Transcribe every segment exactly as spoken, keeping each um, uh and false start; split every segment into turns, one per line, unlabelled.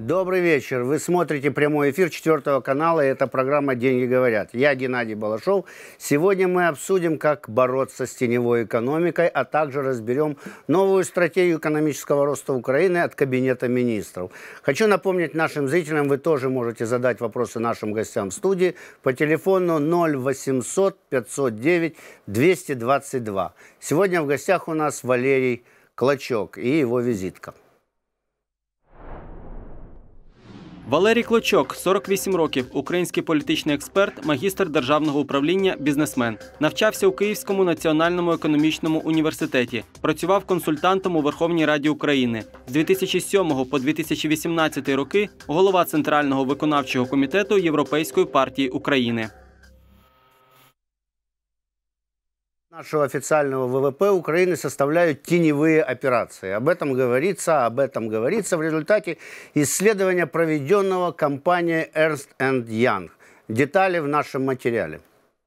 Добрый вечер. Вы смотрите прямой эфир четвертого канала, и это программа «Деньги говорят». Я Геннадий Балашов. Сегодня мы обсудим, как бороться с теневой экономикой, а также разберем новую стратегию экономического роста Украины от Кабинета министров. Хочу напомнить нашим зрителям, вы тоже можете задать вопросы нашим гостям в студии по телефону ноль восемьсот пятьсот девять двести двадцать два. Сегодня в гостях у нас Валерий Клочок и его визитка.
Валерій Клочок, сорок вісім років, український політичний експерт, магістр державного управління, бізнесмен. Навчався у Київському національному економічному університеті. Працював консультантом у Верховній Раді України. З дві тисячі сьомого по дві тисячі вісімнадцятий роки – голова Центрального виконавчого комітету Європейської партії України.
Нашего официального ВВП Украины составляют теневые операции. Об этом говорится, об этом говорится в результате исследования, проведенного компанией Ernst энд Young. Детали в нашем материале.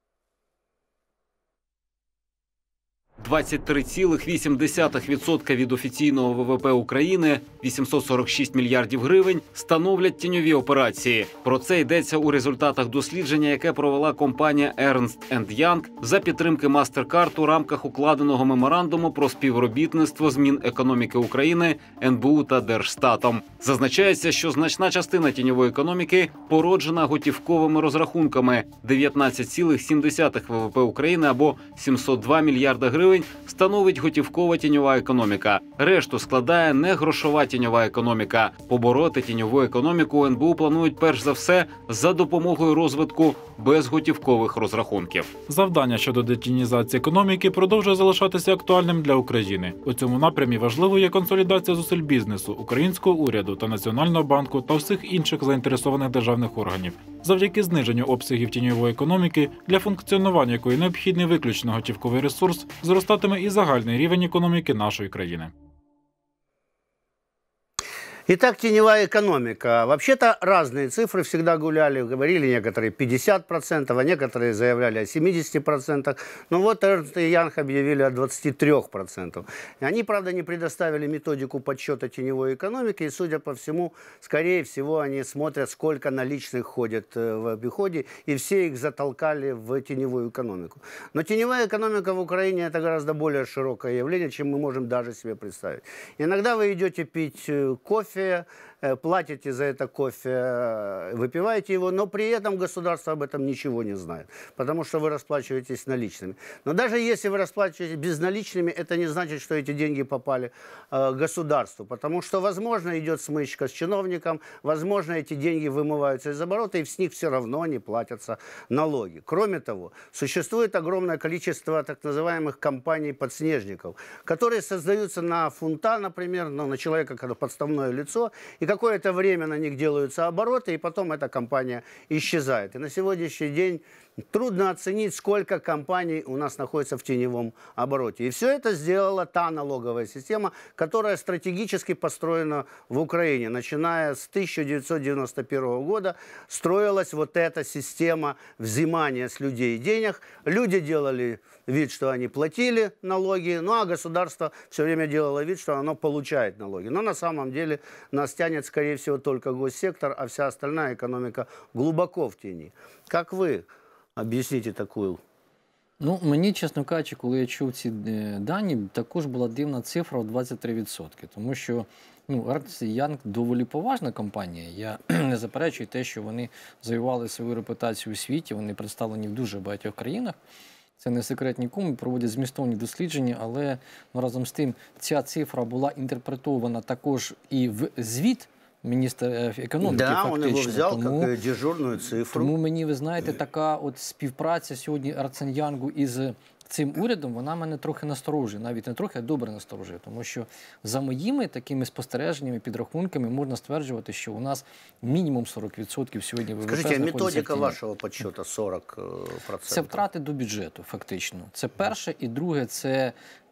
двадцять три цілих вісім десятих відсотка від офіційного ВВП України, вісімсот сорок шість мільярдів гривень, становлять тіньові операції. Про це йдеться у результатах дослідження, яке провела компанія Ernst енд Young за підтримки MasterCard у рамках укладеного меморандуму про співробітництво з Мінекономіки України, ен бе у та Держстатом. Зазначається, що значна частина тіньової економіки породжена готівковими розрахунками. дев'ятнадцять цілих сім десятих ВВП України або сімсот два мільярда гривень становить готівкова тіньова економіка. Решту складає негрошова тіньова економіка. Побороти тіньову економіку ен бе у планують перш за все за допомогою розвитку безготівкових розрахунків.
Завдання щодо детінізації економіки продовжує залишатися актуальним для України. У цьому напрямі важливою є консолідація зусиль бізнесу, українського уряду та Національного банку та всіх інших заінтересованих державних органів. Завдяки зниженню обсягів тіньової економіки, для функціонування якої необхідний виключно готівковий ресурс, зростатиме і загальний рівень економіки нашої країни.
Итак, теневая экономика. Вообще-то разные цифры всегда гуляли, говорили некоторые пятьдесят процентов, а некоторые заявляли о семидесяти процентах. Но вот Ernst и Young объявили о двадцати трёх процентах. Они, правда, не предоставили методику подсчета теневой экономики, и, судя по всему, скорее всего, они смотрят, сколько наличных ходит в обиходе, и все их затолкали в теневую экономику. Но теневая экономика в Украине – это гораздо более широкое явление, чем мы можем даже себе представить. Иногда вы идете пить кофе, платите за это кофе, выпиваете его, но при этом государство об этом ничего не знает, потому что вы расплачиваетесь наличными. Но даже если вы расплачиваетесь безналичными, это не значит, что эти деньги попали э, государству, потому что, возможно, идет смычка с чиновником, возможно, эти деньги вымываются из оборота, и с них все равно не платятся налоги. Кроме того, существует огромное количество так называемых компаний-подснежников, которые создаются на фунта, например, ну, на человека, когда подставное лицо, и какое-то время на них делаются обороты, и потом эта компания исчезает. И на сегодняшний день трудно оценить, сколько компаний у нас находится в теневом обороте. И все это сделала та налоговая система, которая стратегически построена в Украине. Начиная с тысяча девятьсот девяносто первого года строилась вот эта система взимания с людей денег. Люди делали вид, что они платили налоги, ну а государство все время делало вид, что оно получает налоги. Но на самом деле нас тянет, скорее всего, только госсектор, а вся остальная экономика глубоко в тени. Как вы об'ясніть таку?
Ну, мені, чесно кажучи, коли я чув ці дані, також була дивна цифра в двадцять три відсотки. Тому що ну, Ernst і Young доволі поважна компанія. Я не заперечую те, що вони завоювали свою репутацію у світі, вони представлені в дуже багатьох країнах. Це не секрет нікому, проводять змістовні дослідження, але ну, разом з тим ця цифра була інтерпретована також і в звіт міністр економіки,
да,
фактично.
Да, он его взял
тому,
как дежурную цифру.
Тому мені, ви знаєте, така от співпраця сьогодні Ernst енд Young із цим урядом, вона мене трохи насторожує, навіть не трохи, а добре насторожує. Тому що за моїми такими спостереженнями, підрахунками можна стверджувати, що у нас мінімум сорок відсотків сьогодні ВВП знаходиться в тіні.
Скажіть, методика вашого підсчету сорок відсотків?
Це втрати до бюджету, фактично. Це перше. І друге, це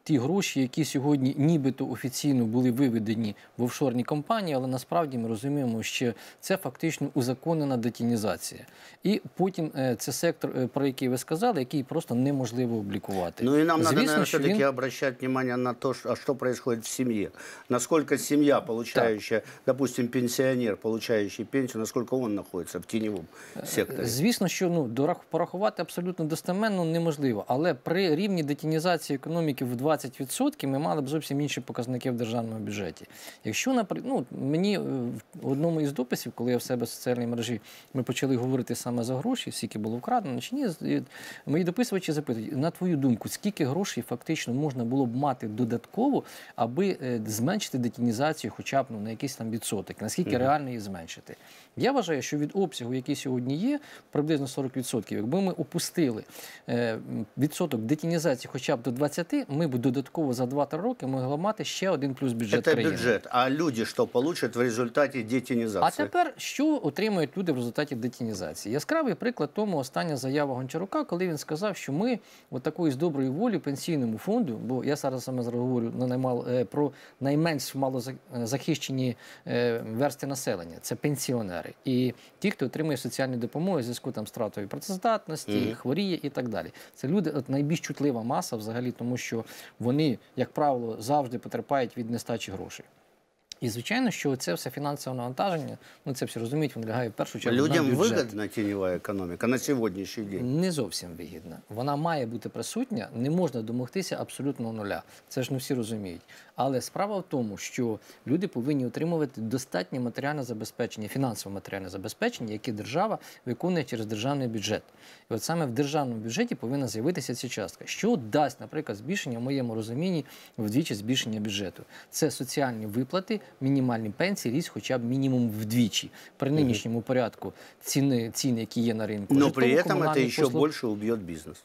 ті гроші, які сьогодні нібито офіційно були виведені в офшорні компанії, але насправді ми розуміємо, що це фактично узаконена детінізація. І потім е, це сектор, е, про який ви сказали, який просто неможливо облікувати.
Ну и нам
Звісно,
надо, наверное,
що
все-таки
він-
обращать внимание на то, что, а что происходит в семье. Насколько семья, получающая, допустим, пенсионер, получающий пенсию, насколько он находится в теневом секторе.
Звісно, що ну, дорах- порахувати абсолютно достеменно неможливо, але при рівні детінізації економіки в двадцять відсотків ми мали б зовсім інші показники в державному бюджеті. Якщо, наприклад, ну, мені е, в одному із дописів, коли я в себе в соціальній мережі, ми почали говорити саме за гроші, скільки було вкрадено чи ні, з- мої дописувачі запитують, на твою думку, скільки грошей фактично можна було б мати додатково, аби е, зменшити детінізацію хоча б ну, на якийсь там відсоток, наскільки реально її зменшити. Я вважаю, що від обсягу, який сьогодні є, приблизно сорок відсотків, якби ми опустили е, відсоток детінізації хоча б до двадцяти, ми б додатково за два-три роки могли мати ще один плюс бюджет
Это
країни.
бюджет. А люди что получат в результате детінізації?
А тепер, що отримують люди в результаті детінізації? Яскравий приклад тому остання заява Гончарука, коли він сказав, що ми от такої з доброї волі пенсійному фонду, бо я зараз саме зараз говорю на наймал, е, про найменш малозахищені е, версти населення, це пенсіонери. І ті, хто отримує соціальну допомогу в зв'язку там, з втратою працездатності,
Мгм.
хворіє і так далі. Це люди, от, найбільш чутлива маса взагалі, тому що вони, як правило, завжди потерпають від нестачі грошей. І, звичайно, що це все фінансове навантаження, ну це всі розуміють, воно лягає в першу чергу на
Людям
бюджет.
выгодна теневая экономика на сегодняшний день?
Не зовсім вигідна. Вона має бути присутня, не можна домогтися абсолютного нуля. Це ж не всі розуміють. Але справа в тому, що люди повинні отримувати достатнє матеріальне забезпечення, фінансове матеріальне забезпечення, яке держава виконує через державний бюджет. І от саме в державному бюджеті повинна з'явитися ця частка. Що дасть, наприклад, збільшення, в моєму розумінні, вдвічі збільшення бюджету? Це соціальні виплати, мінімальні пенсії, ріст хоча б мінімум вдвічі. При нинішньому порядку ціни, ціни, які є на ринку.
Но при этом это
житлово-комунальні
еще
послуги-
больше убьет бизнес.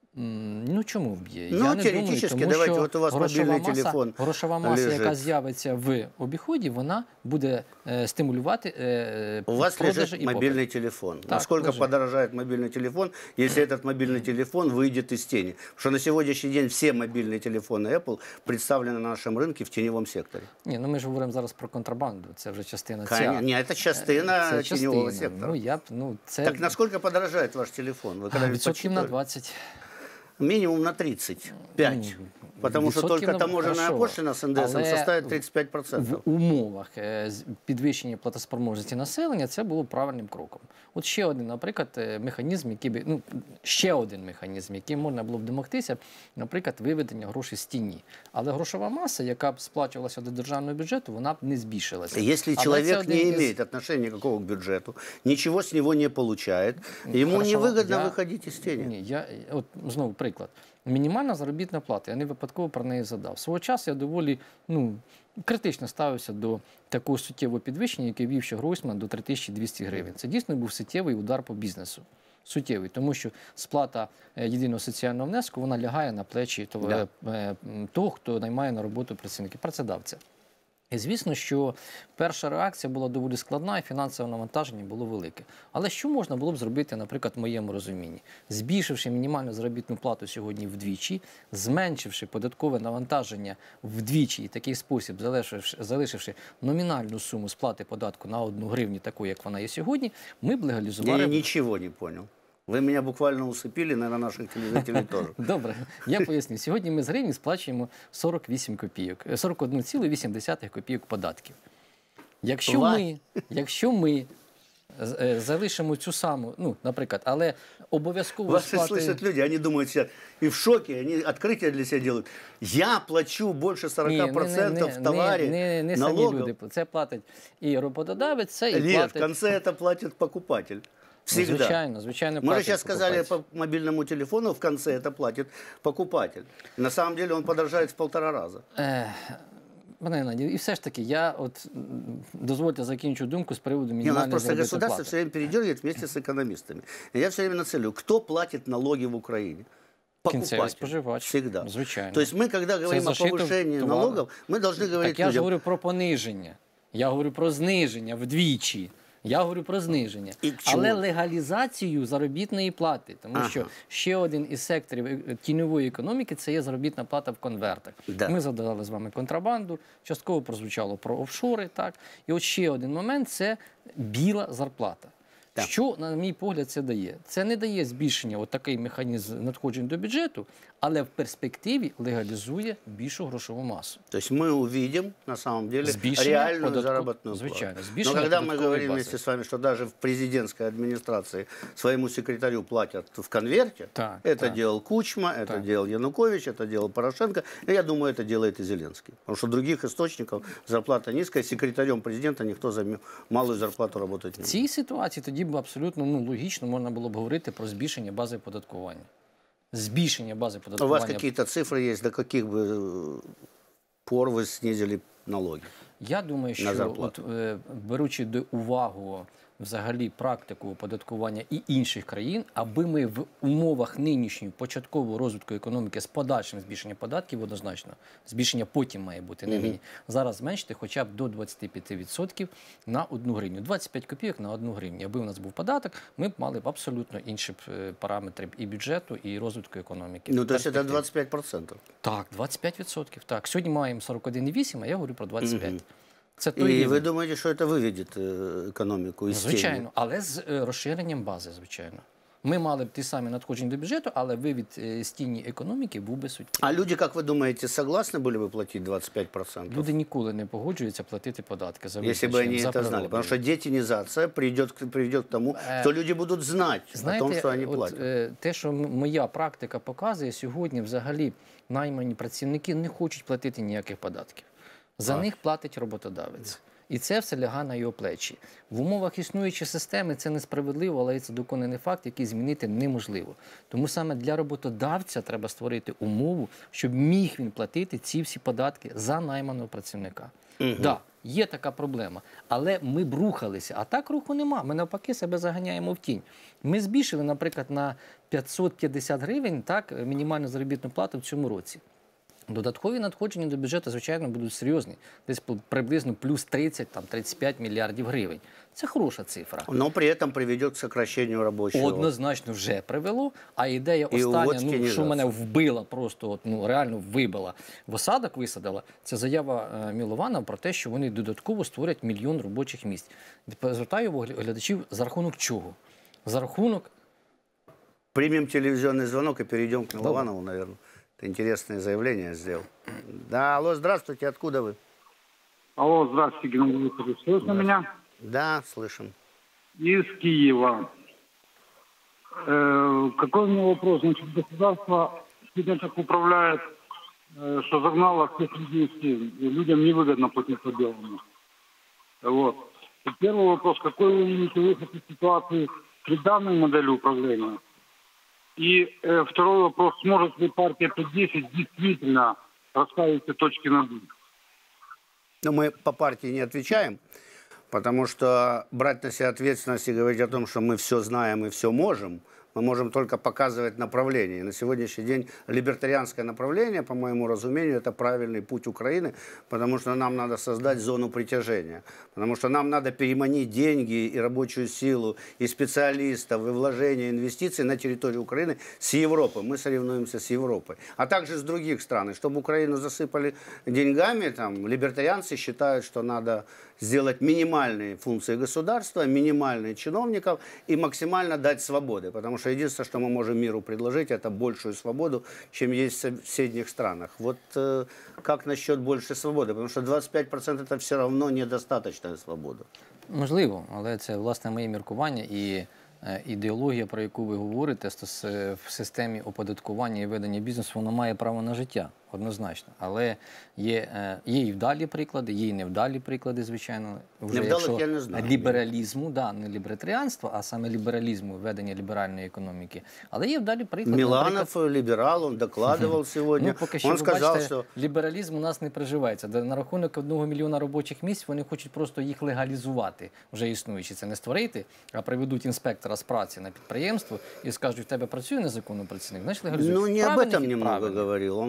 М, Ну чому б'є?
Ну,
Я не
теоретично,
думаю, тому
давайте,
що
от у вас
грошова
мобільний
маса,
телефон
грошова маса, яка
лежить.
з'явиться в обіході, вона буде е, стимулювати е,
У вас
продажі
лежит
і попит.
мобильный телефон.
Так,
Насколько
лежит.
подорожает мобильный телефон, если этот мобильный телефон выйдет из тени? Потому что на сегодняшний день все мобильные телефоны Apple представлены на нашем рынке в теневом секторе.
Ні, ну ми ж говоримо зараз про контрабанду. Це вже частина ця.
Конечно. Не, это частина
Це
теневого
частина.
сектора.
Ну, я б, ну, це
Так насколько подорожает ваш телефон? Вы
а,
когда-нибудь
відсотків на
подсчитывали?
двадцять.
Минимум на тридцать пять. Потому что
відсотків
только
на-
таможенная
хорошо.
пошлина с эн дэ эсом
Але
составит тридцать пять процентов.
В умовах е, з- підвищення платоспроможності населення це було правильним кроком. От ще один, наприклад, е, механізм, який би, ну, ще один механізм, який можна було б домогтися, наприклад, виведення грошей з тіні. Але грошова маса, яка б сплачувалася до державного бюджету, вона б не збільшилася.
Если
Але це
человек
один
не
із-
имеет отношения никакого к бюджету, ничего с него не получает, ему
Хорошо,
невыгодно
я-
выходить из тени.
Ні, я, от знову приклад. Мінімальна заробітна плата, я не випадково про неї задав. Свого часу я доволі ну, критично ставився до такого суттєвого підвищення, яке вів ще Гройсман до три тисячі двісті гривень. Це дійсно був суттєвий удар по бізнесу. Суттєвий, тому що сплата е, єдиного соціального внеску, вона лягає на плечі того,
Да.
е, е, того, хто наймає на роботу працівників, працедавця. І звісно, що перша реакція була доволі складна, і фінансове навантаження було велике. Але що можна було б зробити, наприклад, в моєму розумінні? Збільшивши мінімальну заробітну плату сьогодні вдвічі, зменшивши податкове навантаження вдвічі і в такий спосіб, залишивши, залишивши номінальну суму сплати податку на одну гривню, таку, як вона є сьогодні, ми б легалізували...
Я ничего не понял. Вы меня буквально усыпили, наверное, наших телезрителей тоже.
Добре, я поясню. Сьогодні ми з гривні сплачуємо сорок вісім копійок, е, сорок одну цілу вісім десятих копійок податків. Якщо
Ва-
ми, якщо ми з- е, залишимо цю саму, ну, наприклад, але обов'язково
Вас
сплати...
слышат люди, они думают себя и в шоке, они открытия для себя делают. Я плачу больше сорок процентов в товаре,
не, не самі
налогов.
люди. Це платить і роботодавець, це і
Нет, в
платить...
конце это платит покупатель.
Ну,
Всегда.
звичайно, звичайно,
Мы же
платить
сейчас сказали
покупець.
по мобильному телефону, в конце это платит покупатель. На самом деле он подорожает в полтора раза.
Е, Пане Геннадію, і все ж таки, я от м, дозвольте закінчу думку з приводу
Не, у нас
мінімальної
просто
заробітної
государство
плати.
все время передергивает вместе с экономистами. И я все время нацелю, кто платит налоги в Украине?
Кінцевий
Покупатель.
споживач.
Всегда.
Звичайно.
То есть мы, когда говорим о
защита
повышении
товара.
налогов, мы должны говорить
Так я ж
людям,
говорю про пониження. Я говорю про зниження вдвічі. Я говорю про зниження.
І чому?
Але легалізацію заробітної плати. Тому
Ага.
що ще один із секторів е, тіньової економіки – це є заробітна плата в конвертах.
Да.
Ми задали з вами контрабанду, частково прозвучало про офшори. Так? І от ще один момент – це біла зарплата.
Так.
Що, на мій погляд, це дає? Це не дає збільшення, от такий механізм надходжень до бюджету, але в перспективі легалізує більшу грошову масу.
То есть мы увидим, на самом деле,
Збільшення
реальную
податку-
заработную
звичайно,
плату. Но
збільшення
когда мы
податкової
говорим
бази.
вместе с вами, что даже в президентской администрации своему секретарю платят в конверте,
Так,
это
так.
делал Кучма, это
Так.
делал Янукович, это делал Порошенко, и я думаю, это делает и Зеленский. Потому что других источников зарплата низкая, секретарем президента никто за м- малую зарплату работать не
В
будет.
цій ситуації тоді б абсолютно ну, логічно можна було б говорити про збільшення бази оподаткування. Збільшення бази
У вас
оподаткування.
какие-то цифры есть, до каких бы э, пор вы снизили налоги?
Я думаю,
на
що
зарплату?
от, е, беручи до уваги взагалі практику оподаткування і інших країн, аби ми в умовах нинішньої початкового розвитку економіки з подальшим збільшенням податків, однозначно, збільшення потім має бути, не нині, зараз зменшити хоча б до двадцяти п'яти відсотків на одну гривню. двадцять п'ять копійок на одну гривню. Аби у нас був податок, ми б мали б абсолютно інші б, е, параметри і бюджету, і розвитку економіки.
Ну, то есть это
Перспективи.
двадцать пять процентов.
Так, двадцять п'ять відсотків. Так, сьогодні маємо сорок один цілих вісім, а я говорю про двадцять п'ять. Це той
И
рівень.
вы думаете, что это выведет э, экономику из тени?
Звичайно, але з е, розширенням бази, звичайно. Ми мали б ті самі надходження до бюджету, але вивід е, з тіні економіки був би суттєвий.
А люди, как вы думаете, согласны были бы платить двадцать пять процентов?
Люди ніколи не погоджуються платити податки за
Если бы
визначенням,
они
за
это знали.
природою.
Потому что детинизация придет, к- приведет к тому,
Э,
что люди будут знать
Знаєте,
о том, что они
от,
платят.
е, те, що м- моя практика показує, сьогодні взагалі наймані працівники не хочуть платити ніяких податків. За
Так.
них платить роботодавець. І це все лягає на його плечі. В умовах існуючої системи це несправедливо, але це доконаний факт, який змінити неможливо. Тому саме для роботодавця треба створити умову, щоб міг він платити ці всі податки за найманого працівника. Так, да, є така проблема, але ми б рухалися, а так руху нема. Ми навпаки себе заганяємо в тінь. Ми збільшили, наприклад, на п'ятсот п'ятдесят гривень так, мінімальну заробітну плату в цьому році. Додаткові надходження до бюджету, звичайно, будуть серйозні. Десь по- приблизно плюс тридцять, там, тридцять п'ять мільярдів гривень. Це хороша цифра.
Но при этом приведет к сокращению рабочего.
Однозначно вже привело, а ідея
І
остання,
уводки
ну, що
нізації.
мене вбила, просто от, ну, реально вибила, в осадок висадила, це заява е, Мілована про те, що вони додатково створять мільйон робочих місць. Звертаю увагу глядачів, за рахунок чого? За рахунок
Примем телевизионный звонок и перейдем к Милованову, наверное. Это интересное заявление сделал. Да, алло, здравствуйте, откуда вы?
Алло, здравствуйте, Геннадий Викторович. Слышно меня?
Да, слышим.
Из Киева. Э, какой у меня вопрос? Значит, государство сегодня так управляет, э, что загнало всех людей в тень, и людям невыгодно платить по белому. Вот. И первый вопрос, какой вы видите выход из ситуации при данной модели управления? И э, второй вопрос, сможет ли партия П десять действительно расставить все точки над «и»?
Но мы по партии не отвечаем, потому что брать на себя ответственность и говорить о том, что мы все знаем и все можем, мы можем только показывать направление. И на сегодняшний день либертарианское направление, по моему разумению, это правильный путь Украины, потому что нам надо создать зону притяжения, потому что нам надо переманить деньги и рабочую силу, и специалистов, и вложения, инвестиций на территорию Украины с Европы. Мы соревнуемся с Европой, а также с других стран. И чтобы Украину засыпали деньгами, там, либертарианцы считают, что надо сделать минимальные функции государства, минимальные чиновников и максимально дать свободы. Потому что единственное, что мы можем миру предложить, это большую свободу, чем есть в соседних странах. Вот э, как насчет большей свободи? Потому що двадцять п'ять процентів це все одно недостаточна свобода.
можливо, але це, власне, моє міркування і е, ідеологія, про яку ви говорите, стос- е, в системі оподаткування і ведення бізнесу, вона має право на життя, однозначно. Але є, е, є і вдалі приклади, є і невдалі приклади, звичайно. Вже
Невдалих
якщо
я не знаю.
лібералізму, да, не лібертаріанства, а саме лібералізму, ведення ліберальної економіки. Але є вдалі приклади. наприклад,
Миланов, либерал, он докладывал сегодня.
Ну, поки що,
Он
ви
сказал,
бачите,
что
лібералізм у нас не приживається. Де на рахунок одного мільйона робочих місць вони хочуть просто їх легалізувати, вже існуючи. Це не створити, а приведуть інспектора з праці на підприємство і скажуть, в тебе працює незаконно працівник, значить легалізують.
ну, не об
Правильний
этом
хід?
немного
Правильний.
говорил. Он говорил,
Ну,
что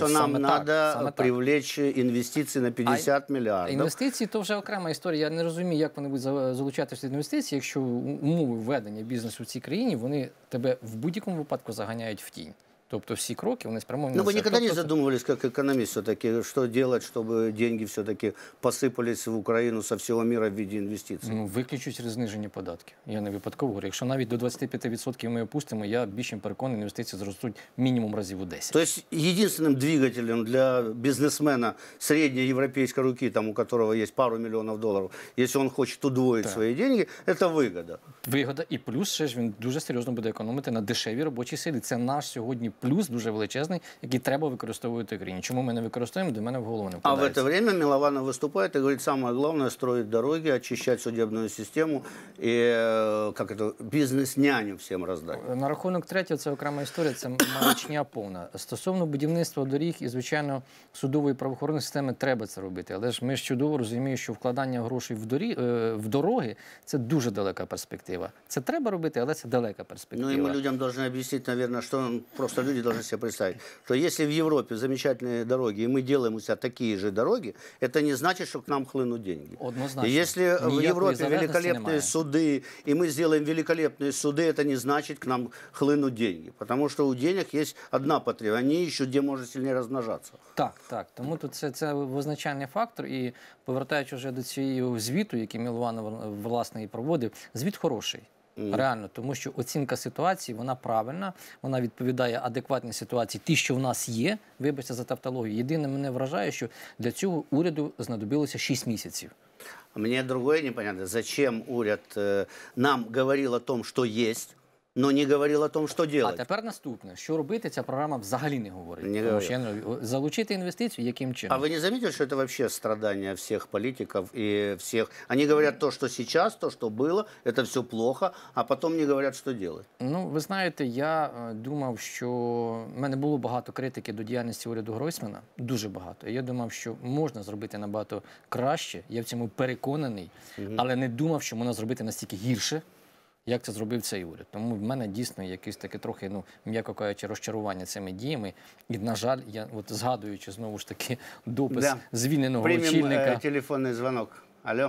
что нам
саме
надо
так, саме так.
привлечь инвестиции на пятьдесят миллиардов.
Інвестиції – то вже окрема історія. Я не розумію, як вони будуть за- залучатися до інвестицій, якщо умови ведення бізнесу в цій країні, вони тебе в будь-якому випадку заганяють в тінь. Тобто всі кроки, вони спрямовані
Ну,
на
вы
це.
никогда не
Тобто це-
задумывались, как экономист все-таки, что делать, чтобы деньги все-таки посыпались в Украину со всего мира в виде инвестиций?
Ну, виключно через зниження податків. Я не випадково говорю. Якщо навіть до двадцяти п'яти відсотків ми опустимо, я більш чим переконаний, інвестиції зростуть мінімум разів у десять.
То есть единственным двигателем для бизнесмена средней европейской руки, там, у которого есть пару миллионов долларов, если он хочет удвоить
Так.
свои деньги, это выгода.
Вигода і плюс ще ж він дуже серйозно буде економити на дешевій робочій силі. Це наш сьогодні плюс дуже величезний, який треба використовувати в країні. Чому ми не використовуємо, до мене в голову не
А в
вкладається.
это время Милованов выступает и говорит, самое главное строить дороги, очищать судебную систему и э, как это, бизнес-няню всем раздать.
На рахунок третього, це окрема історія, це маячня повна. Стосовно будівництва доріг і, звичайно, судової правоохоронної системи треба це робити. Але ж ми ж чудово розуміємо, що вкладання грошей в, дорі... е, в дороги – це дуже далека перспектива. Це треба робити, але це далека перспектива.
Ну и мы людям должны объяснить, наверное, что просто люди должны себе представить, что если в Европе замечательные дороги, и мы делаем у себя такие же дороги, это не значит, что к нам хлынут деньги.
Однозначно.
И если в
Ніякої
Европе
залежності
великолепные
немає.
суды, и мы сделаем великолепные суды, это не значит, к нам хлынут деньги. Потому что у денег есть одна потребность, они ищут, где можно сильнее размножаться.
Так, так. Тому тут це, це визначальний фактор. І повертаючи вже до цієї звіту, який Милованов, власне, і проводив, звіт хороший. Реально, тому що оцінка ситуації, вона правильна, вона відповідає адекватній ситуації, ті, що в нас є, вибачте за тавтологію. Єдине, мене вражає, що для цього уряду знадобилося шість місяців.
Мне другое непонятно, зачем уряд э, нам говорил о том, что есть, но не говорил о том, что
А
делать.
тепер наступне. Що робити, ця програма взагалі не говорить.
Не
Тому
говорить.
що я не розумію. Залучити інвестицію, яким чином?
А вы не заметили, что это вообще страдания всех политиков и всех? Они говорят то, что сейчас, то, что было, это все плохо, а потом не говорят, что делать.
Ну, ви знаєте, я е, думав, що в мене було багато критики до діяльності уряду Гройсмана, дуже багато. І я думав, що можна зробити набагато краще, я в цьому переконаний, але не думав, що можна зробити настільки гірше, як це зробив цей уряд. Тому в мене дійсно якесь таке трохи, ну, м'яко кажучи, розчарування цими діями. І, на жаль, я от згадуючи знову ж таки допис
Да.
звільненого
Примем
очільника.
э, телефонный звонок. Алло,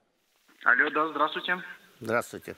Алло, да, здравствуйте.
здравствуйте.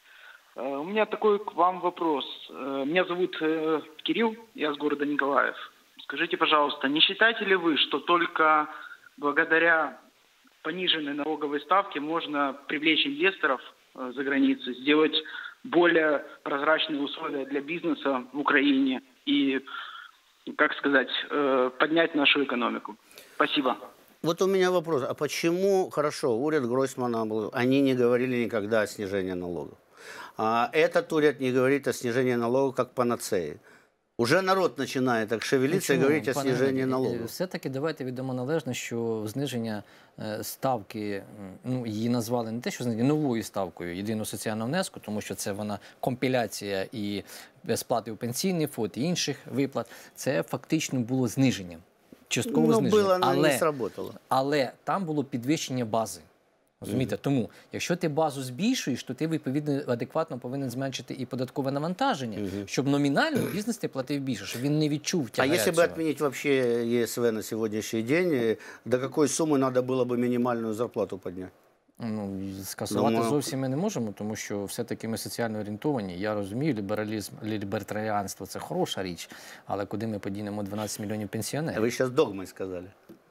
Э, У меня такой к вам вопрос. Э, Меня зовут э, Кирилл, я с города Николаев. Скажите, пожалуйста, не считаете ли вы, что только благодаря пониженной налоговой ставке можно привлечь инвесторов э, за границей, сделать более прозрачные условия для бизнеса в Украине и, как сказать, э, поднять нашу экономику? Спасибо.
Вот у меня вопрос. А почему, хорошо, уряд Гройсмана, был- они не говорили никогда о снижении налогов? А этот уряд не говорит о снижении налогов как панацеи. Уже народ начинает так шевелиться и
Чому,
говорить о
пане
снижении
Геннадій?
налогов.
Все-таки давайте відомо належно, що зниження е, ставки, м, ну, її назвали не те, що зниження, новою ставкою єдиного соціального внеску, тому що це вона компіляція і сплати у пенсійний фонд, і інших виплат. Це фактично було зниженням. Частково
Ну,
зниження.
было, но
але,
не сработало.
але там було підвищення бази. Розумієте? Тому, якщо ти базу збільшуєш, то ти, відповідно, адекватно повинен зменшити і податкове навантаження, щоб номінально бізнес не платив більше, щоб він не відчув
А
тягаря
если бы
цього.
отменить вообще ЕСВ на сегодняшний день, э, до какой суммы надо было бы минимальную зарплату поднять?
Ну, і скасувати
Думаю-
зовсім ми не можемо, тому що все-таки ми соціально орієнтовані. Я розумію, лібералізм, лібертаріанство – це хороша річ, але куди ми подінемо дванадцять мільйонів пенсіонерів?
Вы сейчас догмой сказали.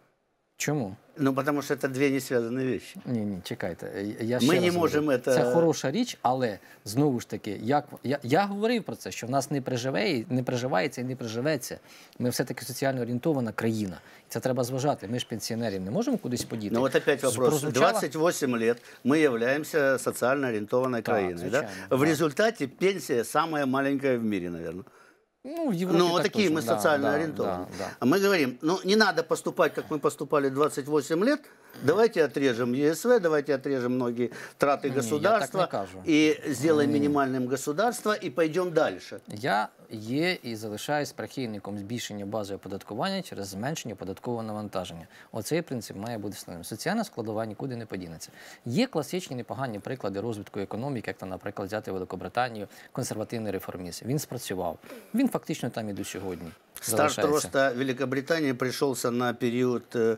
Чому?
Ну, потому что это две не связанные вещи.
Ні, ні, чекайте. Я
Ми
ще
не
раз
можемо
говорю.
це-
Це хороша річ, але знову ж таки, як я, я говорив про це, що в нас не приживе, не приживається і не приживеться. Ми все-таки соціально орієнтована країна. І це треба зважати. Ми ж пенсіонерів не можемо кудись подіти.
Ну вот опять вопрос.
Прозвучало-
двадцать восемь лет мы являемся социально ориентованной краиной. Да?
звичайно,
В
да.
результате пенсия самая маленькая в мире, наверное.
Ну, в Європі
Ну, вот
так
такие
точно.
мы
Да,
социально
да,
ориентованы.
да, да.
А мы говорим, ну не надо поступать, как мы поступали двадцать восемь лет. Давайте отрежем ЕСВ, давайте отрежем многие траты
я
государства
так не кажу.
и сделаем минимальным государство и пойдем дальше.
Я є і залишаюсь прихильником збільшення бази оподаткування через зменшення податкового навантаження. Оцей принцип має бути встановлений. Соціальна складова нікуди не подінеться. Є класичні непогані приклади розвитку економіки, як, там, наприклад, взяти Великобританію, консервативний реформізм. Він спрацював. Він він фактично там і до сьогодні
Старт
залишається.
роста Великобритании пришелся на период э,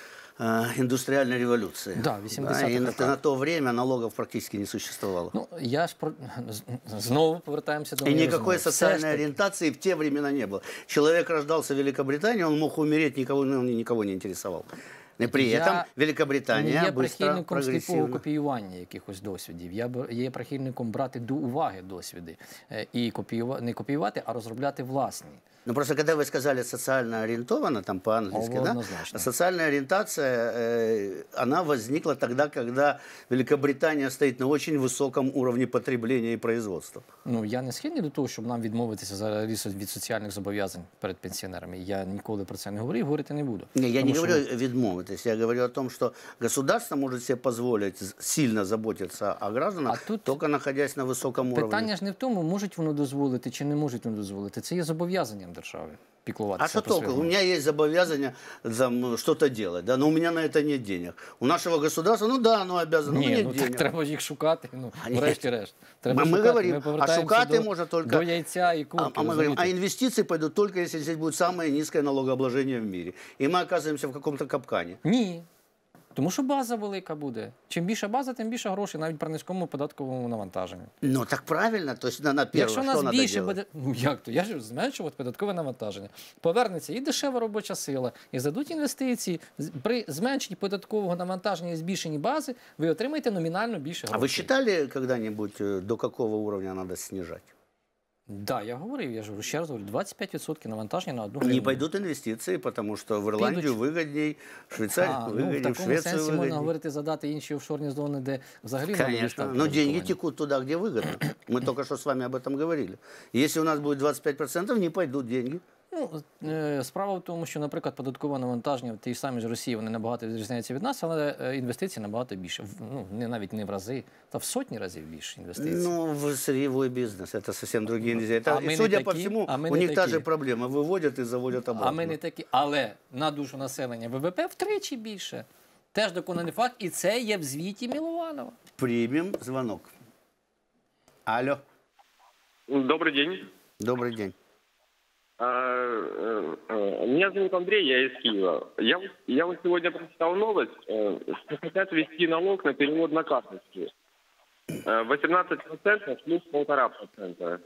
э, индустриальной революции.
Да, восьмидесятых
и на,
роках.
на то время налогов практически не существовало.
Ну, я ж про... з- знову повертаємося до
И
моєї
никакой
розмови. Все ж
социальной
таки-
ориентации в те времена не было. Человек рождался в Великобритании, он мог умереть, никого, ну, никого не интересовал. И при
Я
этом
не
Великобритания
є
быстро,
прихильником сліпого
прогрессивно.
копіювання якихось досвідів. Я б- є прихильником брати до уваги досвіди е, і копіюва... не копіювати, а розробляти власні.
Ну, просто когда вы сказали социально ориентованно, там по-английски,
О,
да?
однозначно.
Социальная ориентация, э, она возникла тогда, когда Великобритания стоит на очень высоком уровне потребления и производства.
Ну, я не схильний до того, щоб нам відмовитися взагалі від соціальних зобов'язань перед пенсіонерами. Я ніколи про це не говорив, говорити не буду.
Не, я
Тому
не
що-
говорю відмовитись, я говорю о том, что государство может себе позволить з- сильно заботиться о гражданах,
А тут
только находясь на высоком уровне.
Питання ж не в тому, можуть воно дозволити чи не можуть воно дозволити. Це є зобов'язанням держави піклуватися
А что
про
толку?
своїх
У меня есть забовязание там, что-то делать, да, но у меня на это нет денег. У нашего государства, ну да, оно обязано,
Ні,
но нет
ну
денег.
так треба ж їх шукати, ну,
А ні.
врешті-решт. Треба
Ми- ми
шукати.
говоримо, а
повертаємося
шукати
до,
може тільки-
до яйця і курки,
А, а мы говорим, а
розумієте?
инвестиции пойдут только если здесь будет самое низкое налогообложение в мире. И мы оказываемся в каком-то капкане.
Ні. Тому що база велика буде. Чим більша база, тим більше грошей, навіть при низькому податковому навантаженні.
Ну так правильно, то есть на, на первое,
Якщо
что
нас
надо
більше
делать?
буде, ну як то? Я ж зменшувати податкове навантаження. Повернеться і дешева робоча сила, і задуть інвестиції. З- При зменшенні податкового навантаження і збільшенні бази ви отримаєте номінально більше
А
грошей.
вы считали когда-нибудь, э, до какого уровня надо снижать?
Да, я говорив, я ж говорю, ще раз говорю, двадцять п'ять відсотків навантаження на одну
Не
гривню.
пойдут инвестиции, потому что в Ирландию выгодней, в Швейцарию
А, ну,
выгодней,
в
в
такому
Швецию
сенсі можна
выгодней.
говорити, задати інші офшорні зони, де взагалі нулові
Конечно,
ставки
но деньги
оподаткування.
текут туда, где выгодно. Мы только что с вами об этом говорили. Если у нас будет двадцать пять процентов, не пойдут деньги.
Ну, е, справа в тому, що, наприклад, податкове навантаження в тій самій ж Росії, вони набагато відрізняються від нас, але е, інвестицій набагато більше. В- Ну, не навіть не в рази, та в сотні разів більше інвестицій.
Ну, в сырьевой бизнес, это совсем другие нельзя. Это,
А мы не
судя по
такие,
всему,
а мы
у
не
них та
такие.
же проблема. Выводят и заводят обратно.
А ми не такі. Але на душу населення ВВП втричі більше. Теж доконаний факт, і це є в звіті Милованова.
Примем звонок. Алло,
Добрый день.
добрый день.
А, э, э, Меня зовут Андрей, я из Киева. Я, вот- я вот сегодня прочитал новость, э, что хотят ввести налог на перевод на карточки. Э, восемнадцать процентов плюс полтора процента.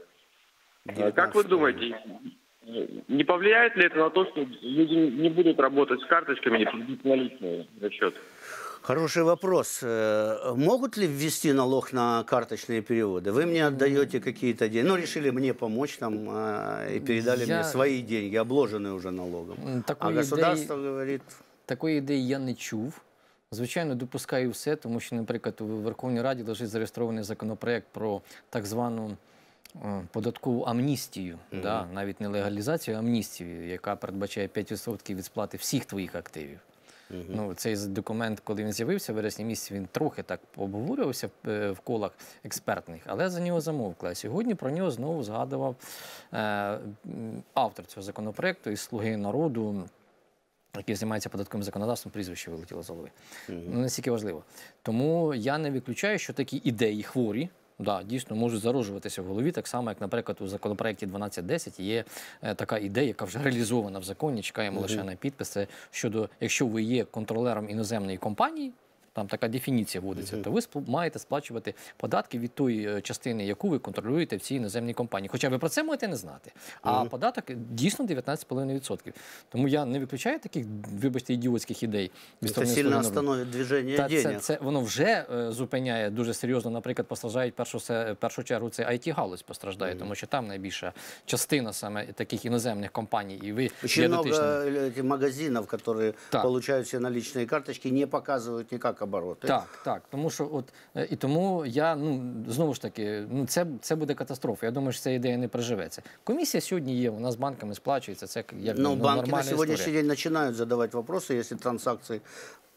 Э, Как вы думаете, э, не повлияет ли это на то, что люди не будут работать с карточками и перейдут на наличный расчет?
Хороший вопрос. Э, Могут ли ввести налог на карточные переводы? Вы мне отдаете какие-то деньги. Ну, решили мне помочь там э, и передали
Я-
мне свои деньги, обложенные уже налогом.
М,
А
Такої
государство
ідеї,
говорит,
такої ідеї я не чув. Звичайно, допускаю все, тому що, наприклад, у Верховній Раді лежить зареєстрований законопроект про так звану е, податкову амністію, да, навіть не легалізацію, а амністію, яка передбачає п'ять відсотків від сплати всіх твоїх активів. Ну, цей документ, коли він з'явився в вересні місяці, він трохи так обговорювався е, в колах експертних, але за нього замовкли. А сьогодні про нього знову згадував е, м, автор цього законопроекту із «Слуги народу», який займається податковим законодавством, прізвище вилетіло з голови. Ну, настільки важливо. Тому я не виключаю, що такі ідеї хворі, да, дійсно можуть зароджуватися в голові, так само, як, наприклад, у законопроекті дванадцять десять є е, така ідея, яка вже реалізована в законі, чекаємо лише на підпис, це щодо, якщо ви є контролером іноземної компанії, там така дефініція вводиться, то ви спл- маєте сплачувати податки від тої е, частини, яку ви контролюєте в цій іноземній компанії. Хоча ви про це можете не знати. А податок дійсно дев'ятнадцять цілих п'ять десятих відсотка. Тому я не виключаю таких, вибачте, ідіотських ідей. від
это
сторони
сильно
«Слуги народу».
остановит движение
Та це,
денег.
це воно вже е, зупиняє дуже серйозно. Наприклад, постраждають першу, се- в першу чергу це ай ті-галузь постраждає, тому що там найбільша частина саме таких іноземних компаній. І ви
Очень
є
много
дотичними.
этих магазинов, которые
Так.
получают все наличные карточки, не показывают никак обороты.
Так, так. Тому що от е, і тому я ну знову ж таки, ну це, це буде катастрофа. Я думаю, що ця ідея не приживеться. Комісія сьогодні є, вона з банками сплачується. Це як
Но
ну,
банки на
нормальна
сегодняшний
історія.
день начинают задавать вопросы, если транзакции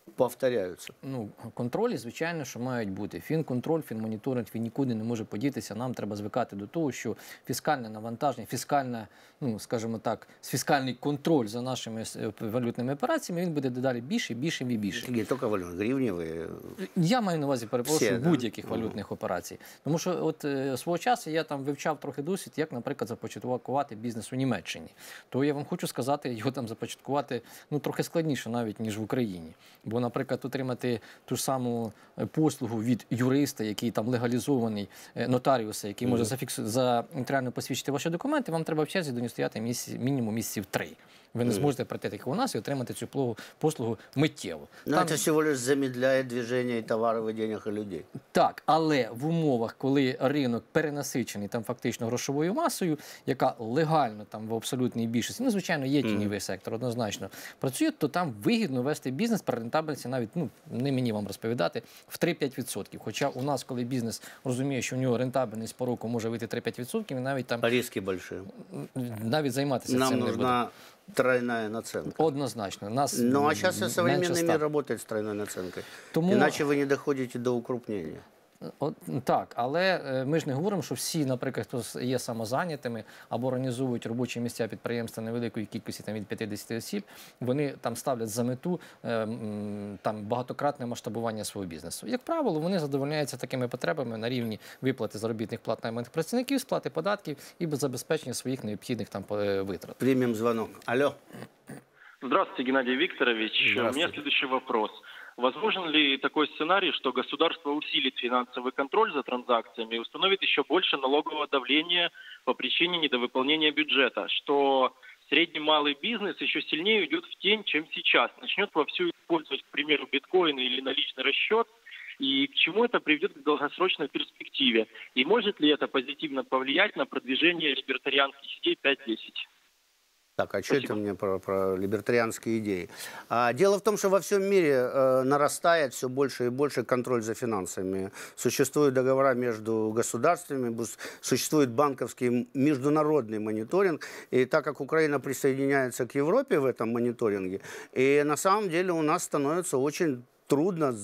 повторяются.
Ну, контролі, звичайно, що мають бути. Фінконтроль, фінмоніторинг, він нікуди не може подітися. Нам треба звикати до того, що фіскальне навантаження, фіскальне, ну, скажімо так, фіскальний контроль за нашими валютними операціями, він буде дедалі більше, більше і більше.
Не тільки валютні, гривневі.
Я маю на увазі, перепрошую,
Всі,
будь-яких
да?
валютних операцій. Тому що от е, свого часу я там вивчав трохи досвід, як, наприклад, започаткувати бізнес у Німеччині. То я вам хочу сказати, його там започаткувати, ну, трохи складніше навіть, ніж в Україні. Бо, наприклад, отримати ту ж саму послугу від юриста, який там легалізований, нотаріуса, який може зафіксу... за нотаріально посвідчити ваші документи, вам треба в черзі до нього стояти місяць, мінімум місяців три. Ви не зможете прийти як у нас і отримати цю послугу миттєво.
Ну,
Там...
це всього лише замедляє движення і товарів, і денег, і людей.
Так, але в умовах, коли ринок перенасичений там фактично грошовою масою, яка легально там в абсолютній більшості, ну, звичайно, є тіньовий mm. сектор, однозначно, працює, то там вигідно вести бізнес при рентабельності навіть, ну, не мені вам розповідати, в три-п'ять відсотків. Хоча у нас, коли бізнес розуміє, що у нього рентабельність по року може вийти три-п'ять відсотків, і навіть там...
Риски великі.
Навіть займатися
Нам
цим не
нужна...
буде.
Тройная наценка.
Однозначно. Нас
ну, а сейчас современный
ста.
мир работает с тройной наценкой.
Тому...
Иначе вы не доходите до укрупнения.
От, так, але ми ж не говоримо, що всі, наприклад, хто є самозайнятими або організовують робочі місця підприємства невеликої кількості, там від п'ятдесят осіб, вони там ставлять за мету е, там багатократне масштабування свого бізнесу. Як правило, вони задовольняються такими потребами на рівні виплати заробітних плат найманих працівників, сплати податків і забезпечення своїх необхідних там витрат.
Примем звонок. Алло.
Здравствуйте, Геннадий Викторович.
Здравствуйте.
У меня следующий вопрос. Возможен ли такой сценарий, что государство усилит финансовый контроль за транзакциями и установит еще больше налогового давления по причине недовыполнения бюджета, что средний малый бизнес еще сильнее уйдет в тень, чем сейчас, начнет вовсю использовать, к примеру, биткоины или наличный расчет, и к чему это приведет в долгосрочной перспективе? И может ли это позитивно повлиять на продвижение либертарианских идей пять-десять?
Так, а что это мне про, про либертарианские идеи? А, дело в том, что во всем мире э, нарастает все больше и больше контроль за финансами. Существуют договора между государствами, существует банковский международный мониторинг. И так как Украина присоединяется к Европе в этом мониторинге, и на самом деле у нас становится очень трудно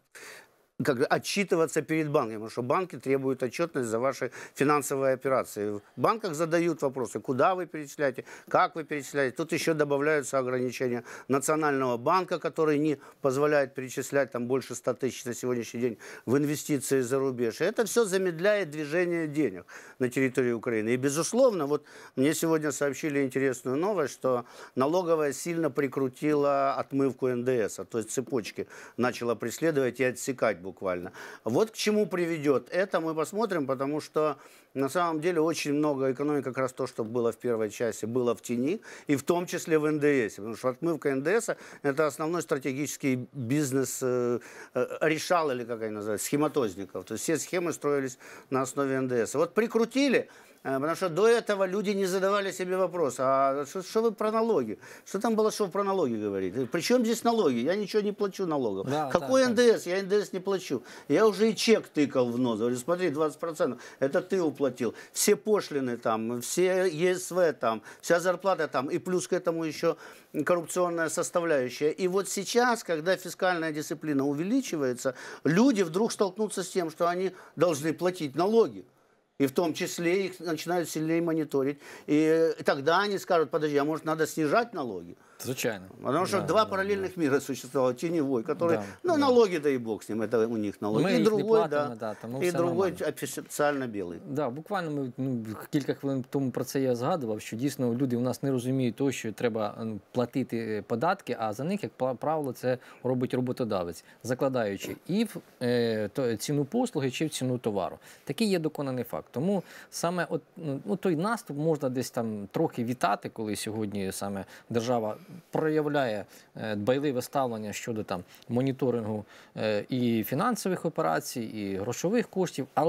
как отчитываться перед банками, потому что банки требуют отчетность за ваши финансовые операции. В банках задают вопросы, куда вы перечисляете, как вы перечисляете. Тут еще добавляются ограничения Национального банка, который не позволяет перечислять там больше ста тысяч на сегодняшний день в инвестиции за рубеж. И это все замедляет движение денег на территории Украины. И, безусловно, вот мне сегодня сообщили интересную новость, что налоговая сильно прикрутила отмывку эн дэ эса, то есть цепочки начала преследовать и отсекать буквально. Вот к чему приведет. Это мы посмотрим, потому что на самом деле очень много экономики, как раз то, что было в первой части, было в тени, и в том числе в эн дэ эсе. Потому что отмывка эн дэ эса – это основной стратегический бизнес э, э, решал, или как они называют, схематозников. То есть все схемы строились на основе эн дэ эса. Вот прикрутили. Потому что до этого люди не задавали себе вопрос, а что, что вы про налоги? Что там было, что про налоги говорить? Причем здесь налоги? Я ничего не плачу налогов. Да, Какой да, эн дэ эс? Да. Я эн дэ эс не плачу. Я уже и чек тыкал в нос. Говорю, смотри, двадцать процентов, это ты уплатил. Все пошлины там, все е эс вэ там, вся зарплата там, и плюс к этому еще коррупционная составляющая. И вот сейчас, когда фискальная дисциплина увеличивается, люди вдруг столкнутся с тем, что они должны платить налоги. И в том числе их начинают сильнее мониторить. И тогда они скажут, подожди, а может надо снижать налоги?
Звичайно.
Потому что
да,
два
да,
параллельных
да.
мира существовало. Теневой, который,
да,
ну,
да. налоги, да и бог с ним, это у них налоги. Ми
и другой,
платимо,
да,
да,
и другой офіційно білий.
Да, буквально ми ну, кілька хвилин тому про це я згадував, що дійсно люди у нас не розуміють того, що треба ну, платити податки, а за них, як правило, це робить роботодавець, закладаючи і в е, то, ціну послуги, чи в ціну товару. Такий є доконаний факт. Тому саме от, ну, той наступ можна десь там трохи вітати, коли сьогодні саме держава проявляє дбайливе ставлення щодо там моніторингу і фінансових операцій, і грошових коштів, але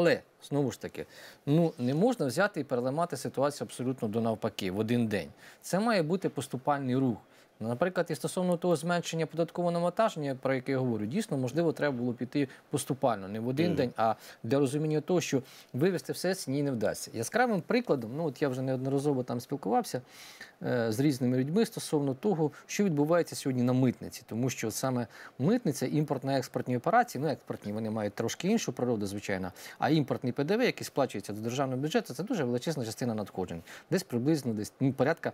знову ж таки, ну, не можна взяти і переламати ситуацію абсолютно до навпаки, в один день. Це має бути поступальний рух. Наприклад, і стосовно того зменшення податкового навантаження, про яке я говорю, дійсно, можливо, треба було піти поступально, не в один mm. день, а для розуміння того, що вивести все це ні не вдасться. Яскравим прикладом, ну от я вже неодноразово там спілкувався е, з різними людьми стосовно того, що відбувається сьогодні на митниці, тому що саме митниця, імпортно-експортні операції, ну експортні вони мають трошки іншу природу, звичайно, а імпортний Пе Де Ве, який сплачується до державного бюджету, це дуже величезна частина надходжень. Десь приблизно десь, ну, порядка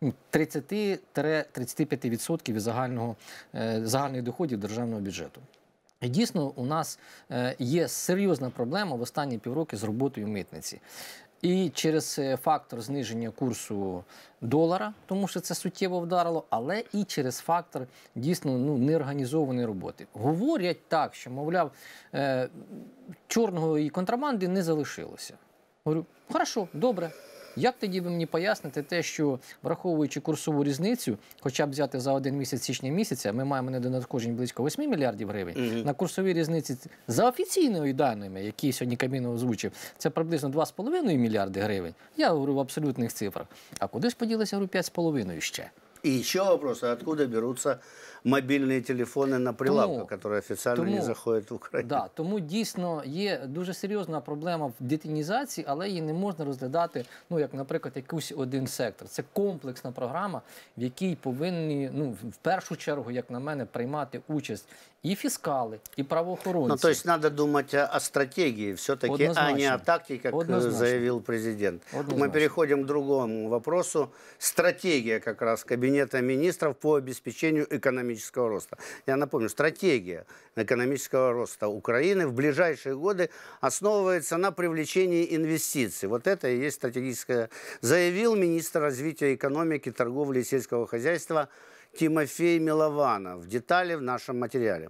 тридцять-тридцять п'ять відсотків від загального, е, загальних доходів державного бюджету. І дійсно, у нас е, є серйозна проблема в останні півроки з роботою митниці. І через фактор зниження курсу долара, тому що це суттєво вдарило, але і через фактор дійсно ну, неорганізованої роботи. Говорять так, що, мовляв, е, чорного і контрабанди не залишилося. Говорю, хорошо, добре. Як тоді ви мені поясните те, що, враховуючи курсову різницю, хоча б взяти за один місяць січня місяця, ми маємо недонадходжень близько восьми мільярдів гривень, mm-hmm. на курсовій різниці за офіційними даними, які сьогодні Кабмін озвучив, це приблизно два з половиною мільярди гривень. Я говорю в абсолютних цифрах. А куди ж поділися, говорю, п'ять з половиною ще?
И еще вопрос, а откуда берутся мобильные телефоны на прилавках, тому, которые официально тому, не заходят в Україну?
Да, тому дійсно є дуже серйозна проблема в детінізації, але її не можна розглядати, ну, як, наприклад, якийсь один сектор. Це комплексна програма, в якій повинні, ну, в першу чергу, як на мене, приймати участь и фискалы, и правоохоронцы.
Ну, то есть надо думать о, о стратегии все-таки, а не о тактике, как Однозначно. заявил президент. Однозначно. Мы переходим к другому вопросу. Стратегия как раз Кабинета министров по обеспечению экономического роста. Я напомню, стратегия экономического роста Украины в ближайшие годы основывается на привлечении инвестиций. Вот это и есть стратегическое. Заявил министр развития экономики, торговли и сельского хозяйства Тимофей Милованов. Деталі в нашому матеріалі.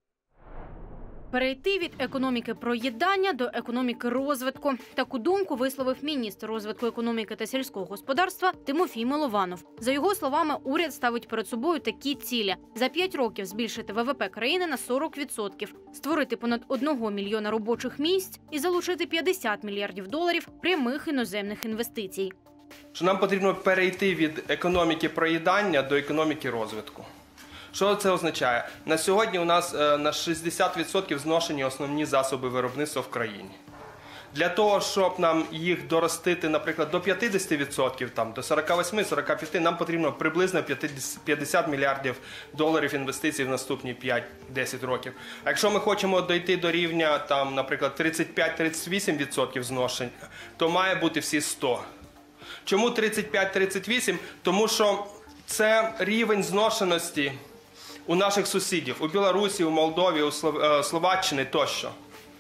Перейти від економіки проїдання до економіки розвитку. Таку думку висловив міністр розвитку економіки та сільського господарства Тимофій Милованов. За його словами, уряд ставить перед собою такі цілі. За п'ять років збільшити Ве Ве Пе країни на сорок відсотків, створити понад одного мільйона робочих місць і залучити п'ятдесят мільярдів доларів прямих іноземних інвестицій.
Що нам потрібно перейти від економіки проїдання до економіки розвитку. Що це означає? На сьогодні у нас на шістдесят відсотків зношені основні засоби виробництва в країні. Для того, щоб нам їх доростити, наприклад, до п'ятдесят відсотків, там, до сорок вісім - сорок п'ять відсотків, нам потрібно приблизно п'ятдесят мільярдів доларів інвестицій в наступні п'ять-десять років. А якщо ми хочемо дійти до рівня, там, наприклад, тридцять п'ять - тридцять вісім відсотків зношень, то має бути всі сто. Чому тридцять п'ять - тридцять вісім? Тому що це рівень зношеності у наших сусідів, у Білорусі, у Молдові, у Словаччині тощо.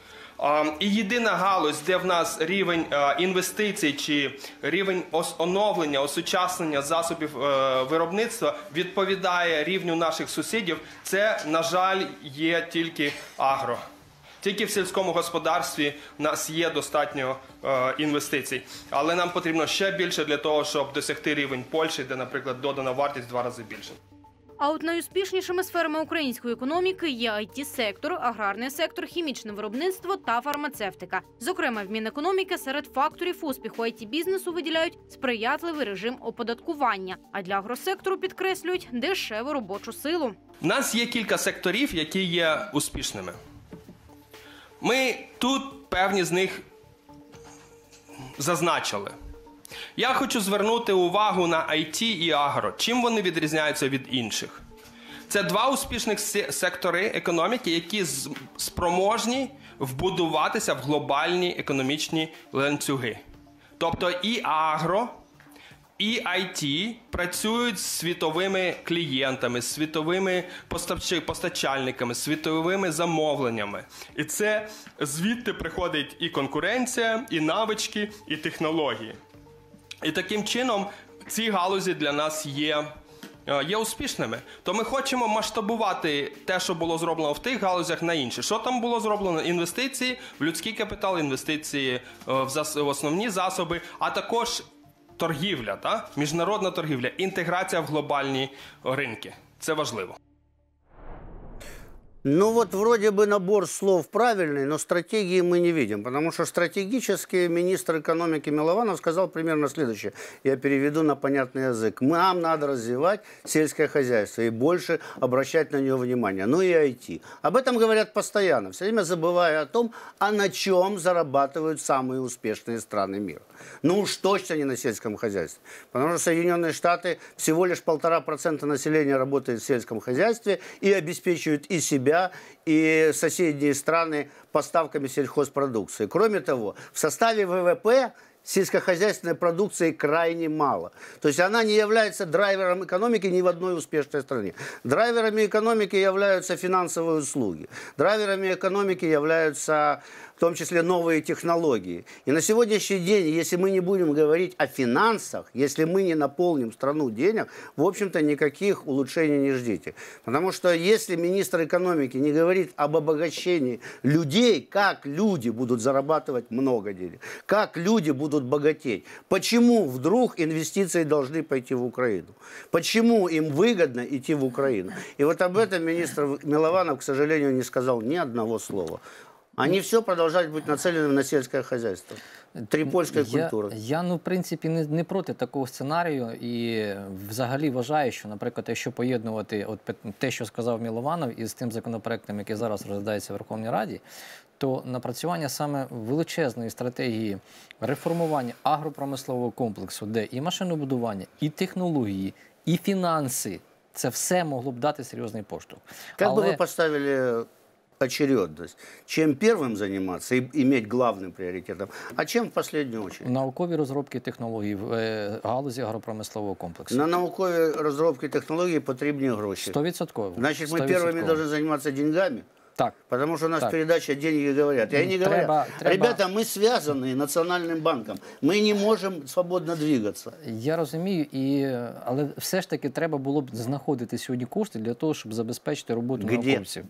І єдина галузь, де в нас рівень інвестицій чи рівень оновлення, осучаснення засобів виробництва відповідає рівню наших сусідів, це, на жаль, є тільки агро. Тільки в сільському господарстві в нас є достатньо е, інвестицій. Але нам потрібно ще більше для того, щоб досягти рівень Польщі, де, наприклад, додана вартість в два рази більше.
А от найуспішнішими сферами української економіки є ай ті-сектор, аграрний сектор, хімічне виробництво та фармацевтика. Зокрема, в Мінекономіки серед факторів успіху ай ті-бізнесу виділяють сприятливий режим оподаткування. А для агросектору підкреслюють дешеву робочу силу.
У нас є кілька секторів, які є успішними. Ми тут певні з них зазначили. Я хочу звернути увагу на ай ті і агро. Чим вони відрізняються від інших? Це два успішних сектори економіки, які спроможні вбудуватися в глобальні економічні ланцюги. Тобто і агро, і ай ті працюють з світовими клієнтами, з світовими постачальниками, з світовими замовленнями. І це звідти приходить і конкуренція, і навички, і технології. І таким чином ці галузі для нас є, є успішними. То ми хочемо масштабувати те, що було зроблено в тих галузях, на інші. Що там було зроблено? Інвестиції в людський капітал, інвестиції в, зас... в основні засоби, а також торгівля, та? Міжнародна торгівля, інтеграція в глобальні ринки. Це важливо.
Ну вот вроде бы набор слов правильный, но стратегии мы не видим, потому что стратегически министр экономики Милованов сказал примерно следующее, я переведу на понятный язык. Нам надо развивать сельское хозяйство и больше обращать на него внимание, ну и ай ти. Об этом говорят постоянно, все время забывая о том, а на чем зарабатывают самые успешные страны мира. Ну уж точно не на сельском хозяйстве, потому что Соединенные Штаты всего лишь полтора процента населения работает в сельском хозяйстве и обеспечивают и себя, и соседние страны поставками сельхозпродукции. Кроме того, в составе вэ вэ пэ сельскохозяйственной продукции крайне мало. То есть она не является драйвером экономики ни в одной успешной стране. Драйверами экономики являются финансовые услуги. Драйверами экономики являются в том числе новые технологии. И на сегодняшний день, если мы не будем говорить о финансах, если мы не наполним страну денег, в общем-то никаких улучшений не ждите. Потому что если министр экономики не говорит об обогащении людей, как люди будут зарабатывать много денег, как люди будут богатеть, почему вдруг инвестиции должны пойти в Украину, почему им выгодно идти в Украину. И вот об этом министр Милованов, к сожалению, не сказал ни одного слова. Они все продовжують бути нацеленими на сільське хозяйство. Трипольська культура.
Я, я ну, в принципі, не, не проти такого сценарію і взагалі вважаю, що, наприклад, якщо поєднувати от те, що сказав Милованов, із тим законопроектом, який зараз розглядається в Верховній Раді, то напрацювання саме величезної стратегії реформування агропромислового комплексу, де і машинобудування, і технології, і фінанси, це все могло б дати серйозний поштовх.
Як би ви поставили очередность? Чем первым заниматься и иметь главным приоритетом, а чем в последнюю очередь?
Наукові розробки технологій в галузі агропромислового комплексу.
На наукові розробки технологій потрібні гроші.
сто відсотків.
Значит, мы первыми должны заниматься деньгами?
Так.
Потому что у нас
так.
передача «Деньги говорят». И они говорят,
треба, треба...
ребята, мы связаны Национальным банком, мы не можем свободно двигаться.
Я розумію, і, але все ж таки треба було б знаходити сьогодні кошти для того, щоб забезпечити роботу
Где?
науковців.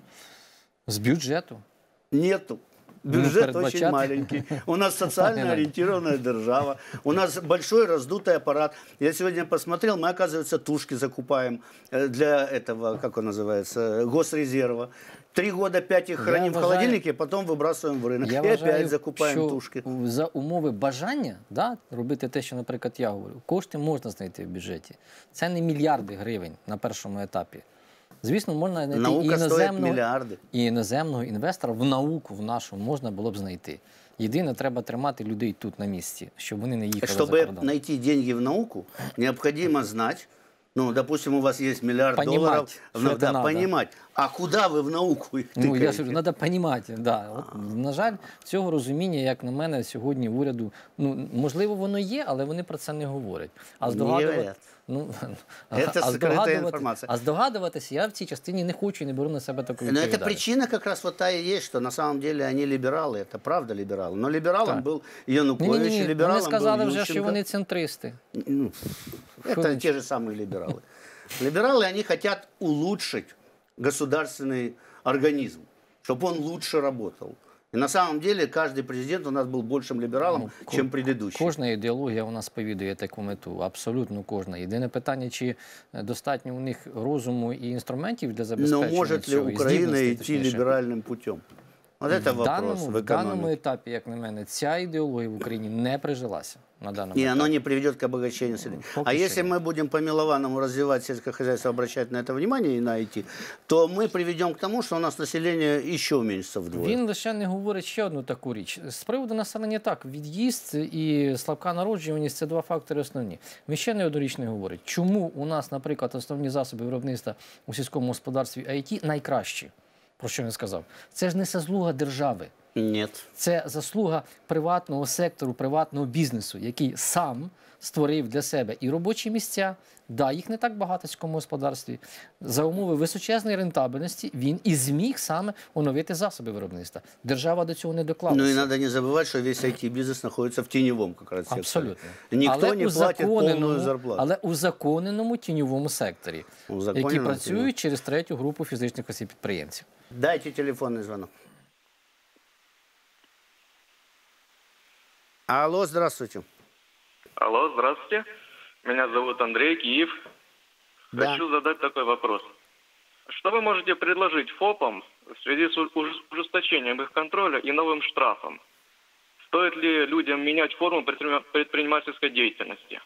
З бюджету.
Нету. Бюджет ну, очень маленький. У нас социально ориентированная держава. У нас большой раздутый аппарат. Я сегодня посмотрел, мы, оказывается, тушки закупаем для этого, как он называется, госрезерва. Три года, пять их храним я в холодильнике, потом выбрасываем в рынок.
Я
и
вважаю,
опять закупаем тушки.
За умови бажання, да, робити те, що, наприклад, я говорю, кошти можна знайти в бюджеті. Це не мільярди гривень на першому етапі. Звісно, можна знайти і іноземного, і іноземного інвестора в науку в нашу можна було б знайти. Єдине, треба тримати людей тут на місці, щоб вони не їхали за кордон.
Чтобы найти деньги в науку, необходимо знать, ну, допустим, у вас есть миллиард
понимать,
долларов,
ну, да,
надо. понимать, а куда вы в науку их тыкаете?
Ну, я ж треба розуміти, да. От, на жаль, цього розуміння, як на мене, сьогодні в уряду, ну, можливо, воно є, але вони про це не говорять. А здогадувати, ну,
это
а,
скрытая информация.
А здогадуватися я в цій частині не хочу і не беру на себе таку відповідальність.
Но эта причина как раз вот та и есть, что на самом деле они либералы, это правда либералы. Но либералом так. был Янукович,
ні, ні, ні.
либералом
Вони сказали
был
вже,
Ющенко.
що вони центристи.
Ну, это те же самые либералы. Либералы, они хотят улучшить государственный организм, чтобы он лучше работал. И на самом деле каждый президент у нас был большим либералом, ну, чем предыдущий.
Кожна ідеологія у нас сповідує таку мету, абсолютно кожна. Єдине питання, чи достатньо у них розуму і інструментів для забезпечення цього.
Но может ли Украина идти либеральным путем? Вот это
в
вопрос
даному,
в
в даному етапі, як на мене, ця ідеологія в Україні не прижилася. На данном
и
этапе.
оно не приведет к обогащению населения. А если мы будем по Милованому развивать сельское хозяйство, обращать на это внимание и на ай ти, то мы приведем к тому, что у нас население еще уменьшится вдвое.
Він лише не говорить ще одну таку річ. З приводу населення так, від'їзд і слабка народжуваність – це два фактори основні. Він ще не одну річ не говорить. Чому у нас, наприклад, основні засоби виробництва у сільському господарстві ай ти найкращі? Про що він сказав? Це ж не заслуга держави.
Ні.
Це заслуга приватного сектору, приватного бізнесу, який сам створив для себе і робочі місця, да, їх не так багато в сільському господарстві, за умови височезної рентабельності він і зміг саме оновити засоби виробництва. Держава до цього не доклалася.
Ну і треба не забувати, що весь ай ти-бізнес знаходиться в тіньовому якраз секторі.
Абсолютно.
Ніхто але не платить повну зарплату.
Але у законеному тіньовому секторі, які працюють через третю групу фізичних осіб-підприємців.
Дайте телефонний дзвонок. Алло, здравствуйте.
Алло, здравствуйте. Меня зовут Андрей, Киев.
Да.
Хочу задать такой вопрос. Что вы можете предложить ФОПам в связи с ужесточением их контроля и новым штрафом, стоит ли людям менять форму предпринимательской деятельности?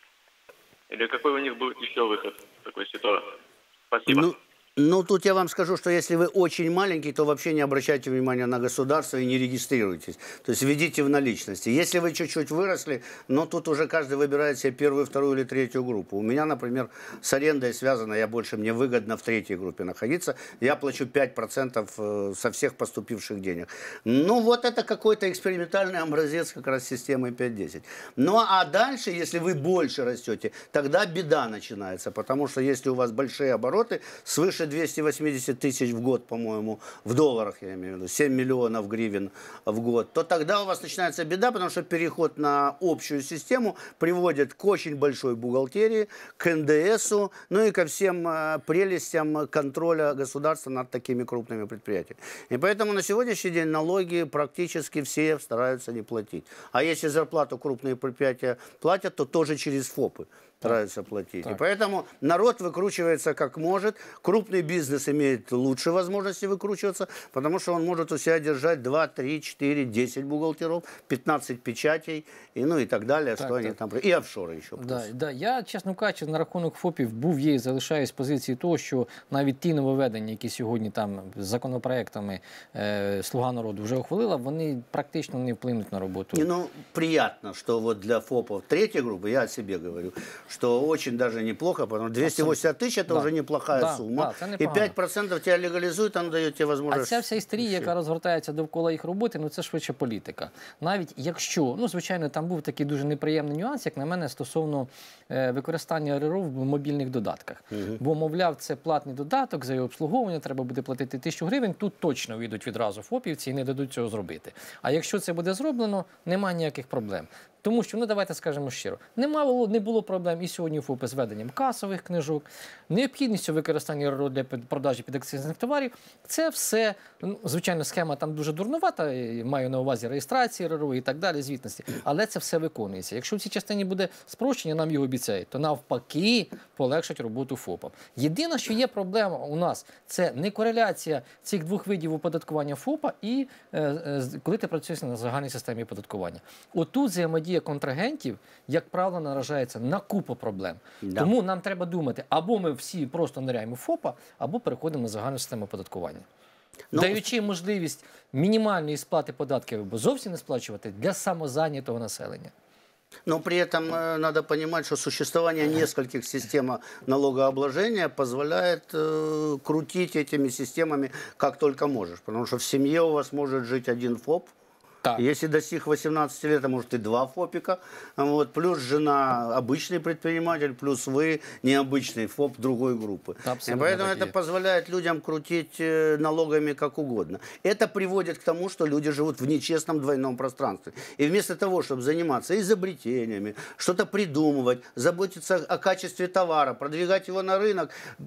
Или какой у них будет еще выход в такой ситуации? Спасибо.
Ну... Ну, тут я вам скажу, что если вы очень маленький, то вообще не обращайте внимания на государство и не регистрируйтесь. То есть введите в наличности. Если вы чуть-чуть выросли, но тут уже каждый выбирает себе первую, вторую или третью группу. У меня, например, с арендой связано, я больше, мне выгодно в третьей группе находиться. Я плачу пять процентов со всех поступивших денег. Ну, вот это какой-то экспериментальный образец как раз системы пять десять. Ну, а дальше, если вы больше растете, тогда беда начинается. Потому что если у вас большие обороты, свыше двести восемьдесят тысяч в год, по-моему, в долларах, я имею в виду, семь миллионов гривен в год, то тогда у вас начинается беда, потому что переход на общую систему приводит к очень большой бухгалтерии, к эн дэ эсу, ну и ко всем прелестям контроля государства над такими крупными предприятиями. И поэтому на сегодняшний день налоги практически все стараются не платить. А если зарплату крупные предприятия платят, то тоже через ФОПы стараются платить. Так. И поэтому народ выкручивается как может. Крупный бизнес имеет лучшие возможности выкручиваться, потому что он может у себя держать два, три, четыре, десять бухгалтеров, пятнадцать печатей, и, ну и так далее, так, что так. Они там... І офшори ще.
Да, да. Я, чесно кажучи, на рахунок ФОПів був, є і залишаюсь з позиції того, що навіть ті нововведення, які сьогодні там з законопроектами е, «Слуга народу» вже ухвалила, вони практично не вплинуть на роботу.
Не, ну, приятно, что вот для ФОПов третьей группы, я о себе говорю, что очень даже неплохо, потому что двести восемьдесят тысяч это да. уже неплохая да, сумма. Да, и пять процентов тебя легализует, оно дает тебе возможность...
А ця вся істерія, яка розгортається довкола їх роботи, ну це швидше політика. Навіть якщо, ну звичайно, там був такий дуже неприємний нюанс, як на мене, стосовно е, використання РРО в мобільних додатках. Угу. Бо, мовляв, це платний додаток, за його обслуговування треба буде платити тисячу гривень, тут точно вийдуть відразу ФОПівці і не дадуть цього зробити. А якщо це буде зроблено, немає ніяких проблем. Тому що, ну давайте скажемо щиро, нема було, не було проблем і сьогодні у ФОПи з веденням касових книжок, необхідністю використання РРО для продажі підакцизних товарів. Це все, ну, звичайно, схема там дуже дурнувата, маю на увазі реєстрації РРО і так далі, звітності, але це все виконується. Якщо в цій частині буде спрощення, нам його обіцяють, то навпаки полегшать роботу ФОПам. Єдине, що є проблема у нас, це не кореляція цих двох видів оподаткування ФОПа і е, е, коли ти працюєш на загальній системі оподаткування. Отут взаємодія контрагентів, як правило, наражається на купу проблем. Да. Тому нам треба думати, або ми всі просто ниряємо в ФОПа, або переходимо на загальну систему оподаткування. Ну, даючи можливість мінімальної сплати податків або зовсім не сплачувати для самозайнятого населення.
Но при этом э, надо понимать, что существование нескольких систем налогообложения позволяет э, крутить этими системами как только можешь. Потому что в семье у вас может жить один ФОП. Так. Если достиг восемнадцати лет, а может и два ФОПика, вот, плюс жена обычный предприниматель, плюс вы необычный ФОП другой группы. И поэтому это позволяет людям крутить налогами как угодно. Это приводит к тому, что люди живут в нечестном двойном пространстве. И вместо того, чтобы заниматься изобретениями, что-то придумывать, заботиться о качестве товара, продвигать его на рынок,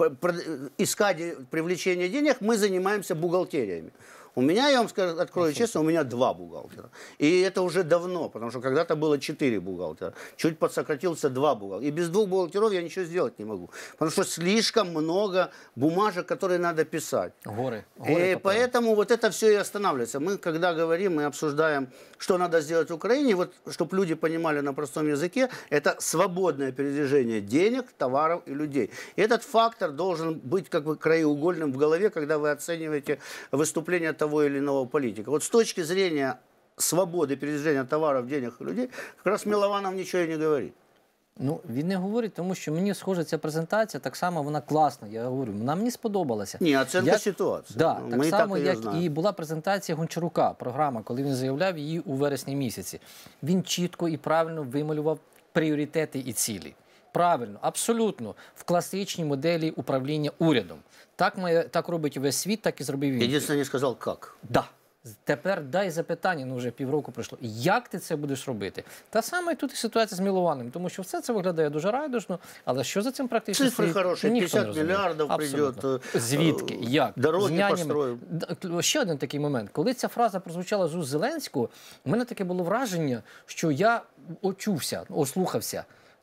искать привлечение денег, мы занимаемся бухгалтериями. У меня, я вам скажу, открою честно, у меня два бухгалтера. И это уже давно, потому что когда-то было четыре бухгалтера. Чуть подсократился два бухгалтера. И без двух бухгалтеров я ничего сделать не могу. Потому что слишком много бумажек, которые надо писать.
Горы.
Горы и поэтому вот это все и останавливается. Мы, когда говорим, мы обсуждаем, что надо сделать в Украине, вот, чтобы люди понимали на простом языке, это свободное передвижение денег, товаров и людей. И этот фактор должен быть как бы краеугольным в голове, когда вы оцениваете выступление того или иного политика. Вот с точки зрения свободы передвижения товаров, денег и людей, как раз Милованов ничего и не говорит.
Ну, він не говорить, тому що мені схоже, ця презентація, так само вона класна, я говорю, вона мені сподобалася.
Ні, оцінка як... ситуації.
Да,
ну,
так
ми
само,
так
як
знаємо.
і була презентація Гончарука, програма, коли він заявляв її у вересні місяці. Він чітко і правильно вималював пріоритети і цілі. Правильно, абсолютно, в класичній моделі управління урядом. Так, має, так робить весь світ, так і зробив він.
Єдине, не сказав, як.
Да. Тепер дай запитання, ну вже півроку пройшло. Як ти це будеш робити? Та саме тут і ситуація з Милованим, тому що все це виглядає дуже райдужно, але що за цим практично
цифри хороші, п'ятдесят мільярдів прийде.
Звідки? Як?
Дороги построїмо.
Ще один такий момент. Коли ця фраза прозвучала з уст Зеленського, у мене таке було враження, що я очувся, ослухався.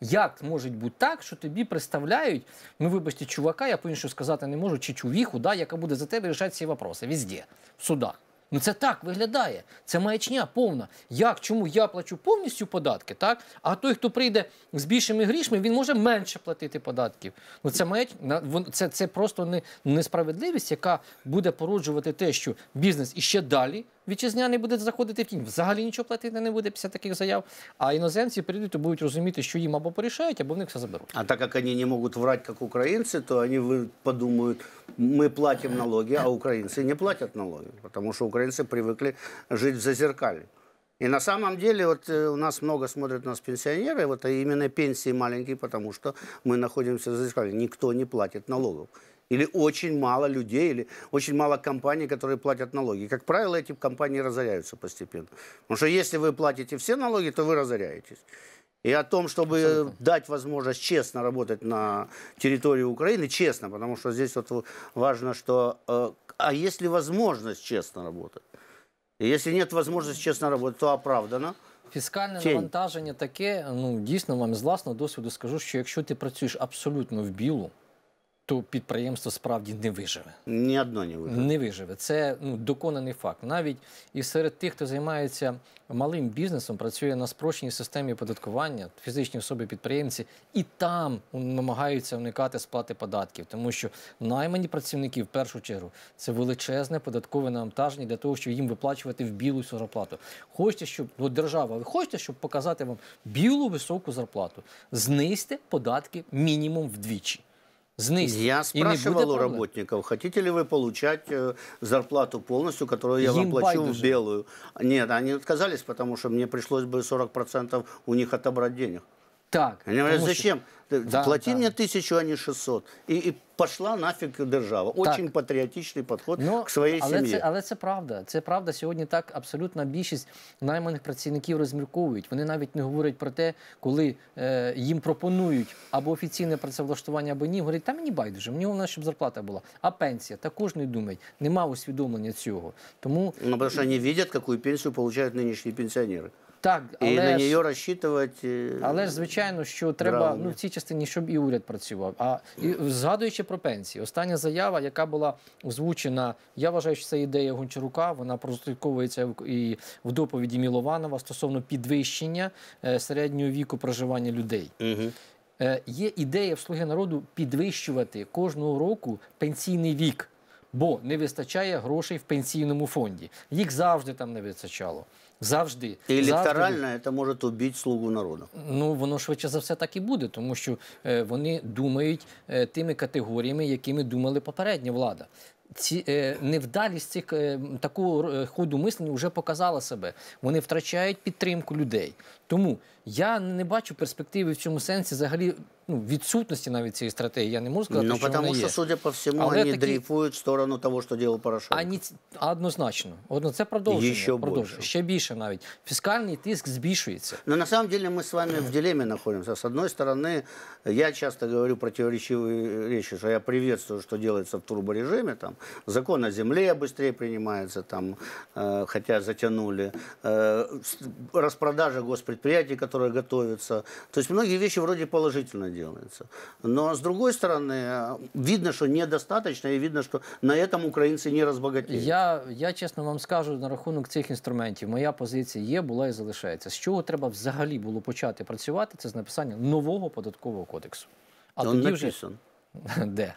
Як може бути так, що тобі представляють, ну вибачте, чувака, я по-іншому сказати не можу, чи чувіху, да, яка буде за тебе рішати ці питання, везде, в судах. Ну це так виглядає. Це маячня повна. Як, чому я плачу повністю податки, так? А той, хто прийде з більшими грішми, він може менше платити податків. Ну це маячня, це, це просто не, несправедливість, яка буде породжувати те, що бізнес іще далі вітчизняний буде заходити в тінь, взагалі нічого платити не буде після таких заяв, а іноземці прийдуть і будуть розуміти, що їм або порішають, або в них все заберуть.
А так как они не могут врать, как украинцы, то они подумают, мы платим налоги, а украинцы не платят налоги, потому что украинцы привыкли жить в зазеркалье. И на самом деле вот у нас много смотрят нас пенсионеры, вот, а именно пенсии маленькие, потому что мы находимся в зазеркалье. Никто не платит налогов. Или очень мало людей, или очень мало компаний, которые платят налоги. Как правило, эти компании разоряются постепенно. Потому что если вы платите все налоги, то вы разоряетесь. И о том, чтобы Абсолютно. дать возможность честно работать на территории Украины, честно, потому что здесь вот важно, что... А есть ли возможность честно работать? И если нет возможности честно работать, то оправдано.
Фіскальне Тінь. навантаження таке, ну, дійсно, вам з власного досвіду скажу, що якщо ти працюєш абсолютно в білу, то підприємство справді не виживе.
Ні одно не виживе.
Не виживе. Це ну, доконаний факт. Навіть і серед тих, хто займається малим бізнесом, працює на спрощеній системі оподаткування, фізичні особи-підприємці, і там намагаються уникати сплати податків. Тому що наймані працівники, в першу чергу, це величезне податкове навантаження для того, щоб їм виплачувати в білу цю зарплату. Хочете, щоб ну, держава, ви хочете, щоб показати вам білу високу зарплату? Знизьте податки мінімум вдвічі. Знизить.
Я спрашивал у работников, хотите ли вы получать э, зарплату полностью, которую я
Им
вам плачу
байдуже.
в белую. Нет, они отказались, потому что мне пришлось бы сорок процентов у них отобрать денег.
Так.
Они говорят, зачем?
Що... Да,
Плати
да.
мне тысячу, а не шестьсот. И, и пошла нафиг держава. Очень так. патріотичний підход
ну,
к своїй
але
сім'ї.
Це, але це правда. Це правда. Сьогодні так абсолютна більшість найманих працівників розмірковують. Вони навіть не говорять про те, коли е, їм пропонують або офіційне працевлаштування, або ні. Говорять, та мені байдуже, мені головне, щоб зарплата була. А пенсія також не думають. Нема усвідомлення цього. Тому...
Ну, тому що вони бачать, яку пенсію отримують нинішні пенсіонери.
Так, але
і на неї
ж,
розчитувати...
Але ж, звичайно, що треба ну, в цій частині, щоб і уряд працював. А і, згадуючи про пенсії, остання заява, яка була озвучена, я вважаю, що це ідея Гончарука, вона прослідковується і в доповіді Мілованова стосовно підвищення е, середнього віку проживання людей.
Угу.
Е, є ідея в «Слуги народу» підвищувати кожного року пенсійний вік, бо не вистачає грошей в пенсійному фонді. Їх завжди там не вистачало. Завжди.
І електорально це може убити «Слугу народу».
Ну, воно швидше за все так і буде, тому що е, вони думають е, тими категоріями, якими думали попередня влада. Ці, е, невдалість цих, е, такого е, ходу мислення вже показала себе. Вони втрачають підтримку людей. Тому я не бачу перспективи в цьому сенсі взагалі ну, відсутності навіть цієї стратегії. Я не можу сказати,
ну,
що вона є.
Ну, тому що, судя по всьому,
Але
вони
такі...
дрейфують в сторону того, що робив Порошенко.
Ані... Однозначно. Одно... Це продовження.
Ще
продовження.
більше.
Ще більше навіть. Фіскальний тиск збільшується.
Но на самом деле мы с вами в дилемме находимся. С одной стороны, я часто говорю противоречивые речи, что я приветствую, что делается в турборежиме. Там, закон о земле быстрее принимается, там, э, хотя затянули. Э, распродажа госпредприятий, которые готовятся. То есть многие вещи вроде положительно делаются. Но с другой стороны, видно, что недостаточно, и видно, что на этом украинцы не разбогатеют.
Я, я чесно вам скажу на рахунок цих інструментів. Моя позиція є, була і залишається. З чого треба взагалі було почати працювати, це з написання нового податкового кодексу.
А
тоді
написан.
Вже... Де?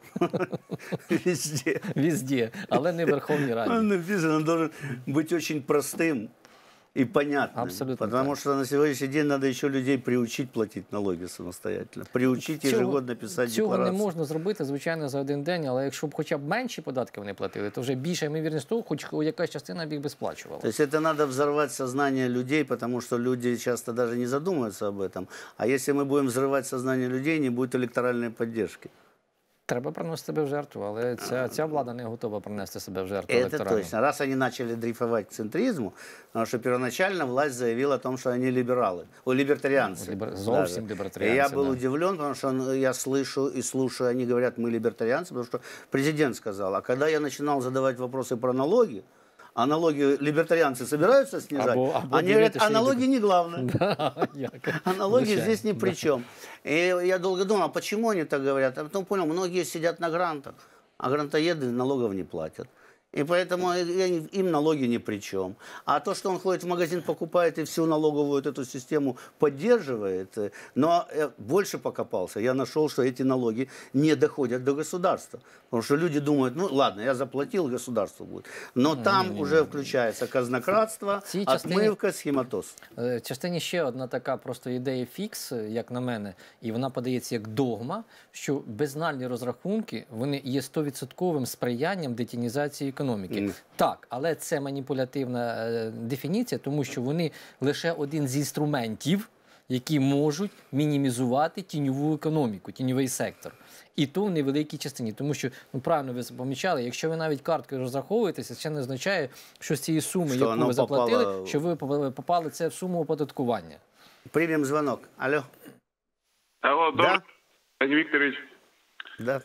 Везде.
Везде, але не в Верховній Раді.
Он написан, он должен быть очень простым и понятным.
Абсолютно
Потому
так.
что на сегодняшний день надо еще людей приучить платить налоги самостоятельно. Приучить ежегодно писати
цього
декларації.
не можна зробити, звичайно, за один день, але якщо б хоча б менші податки вони платили, то вже більша ймовірність того, хоч якась частина б їх би сплачувала.
То есть это надо взорвать сознание людей, потому что люди часто даже не задумываются об этом. А если мы будем взрывать сознание людей, не будет электоральной поддержки.
Треба приносити себе в жертву, але ця, ця влада не готова принести себе в жертву
Это
електоральну.
точно. Раз они начали дрейфовать к центризму, потому что первоначально власть заявила о том, что они либералы, о, либертарианцы.
Либер... Зовсім либертарианцы,
И я был
да.
удивлен, потому что я слышу и слушаю, они говорят, мы либертарианцы, потому что президент сказал. А когда я начинал задавать вопросы про налоги, А налоги либертарианцы собираются снижать?
Або, або
Они говорят, а налоги не главное.
Да,
а налоги здесь ни при чем. И я долго думал, а почему они так говорят? А потом понял, многие сидят на грантах, а грантоеды налогов не платят. И поэтому им налоги ни при чем. А то, что он ходит в магазин, покупает и всю налоговую вот эту систему поддерживает, но больше покопался, я нашел, что эти налоги не доходят до государства. Потому что люди думают, ну ладно, я заплатил, государство будет. Но там не, не, уже не, включается казнократство, отмивка, схематоз.
В частині ще одна така просто ідея фікс, як на мене, і вона подається як догма, що безнальні розрахунки, вони є сто відсотків сприянням детінізації економіки. Економіки. Mm. Так, але це маніпулятивна е, дефініція, тому що вони лише один з інструментів, які можуть мінімізувати тіньову економіку, тіньовий сектор. І то в невеликій частині. Тому що, ну правильно ви помічали, якщо ви навіть карткою розраховуєтеся, це не означає, що з цієї суми, що яку ви заплатили, попало... що ви попали це в суму оподаткування.
Приймемо дзвонок. Алло.
Алло, добрый.
Да?
Владимир Викторович.
Да.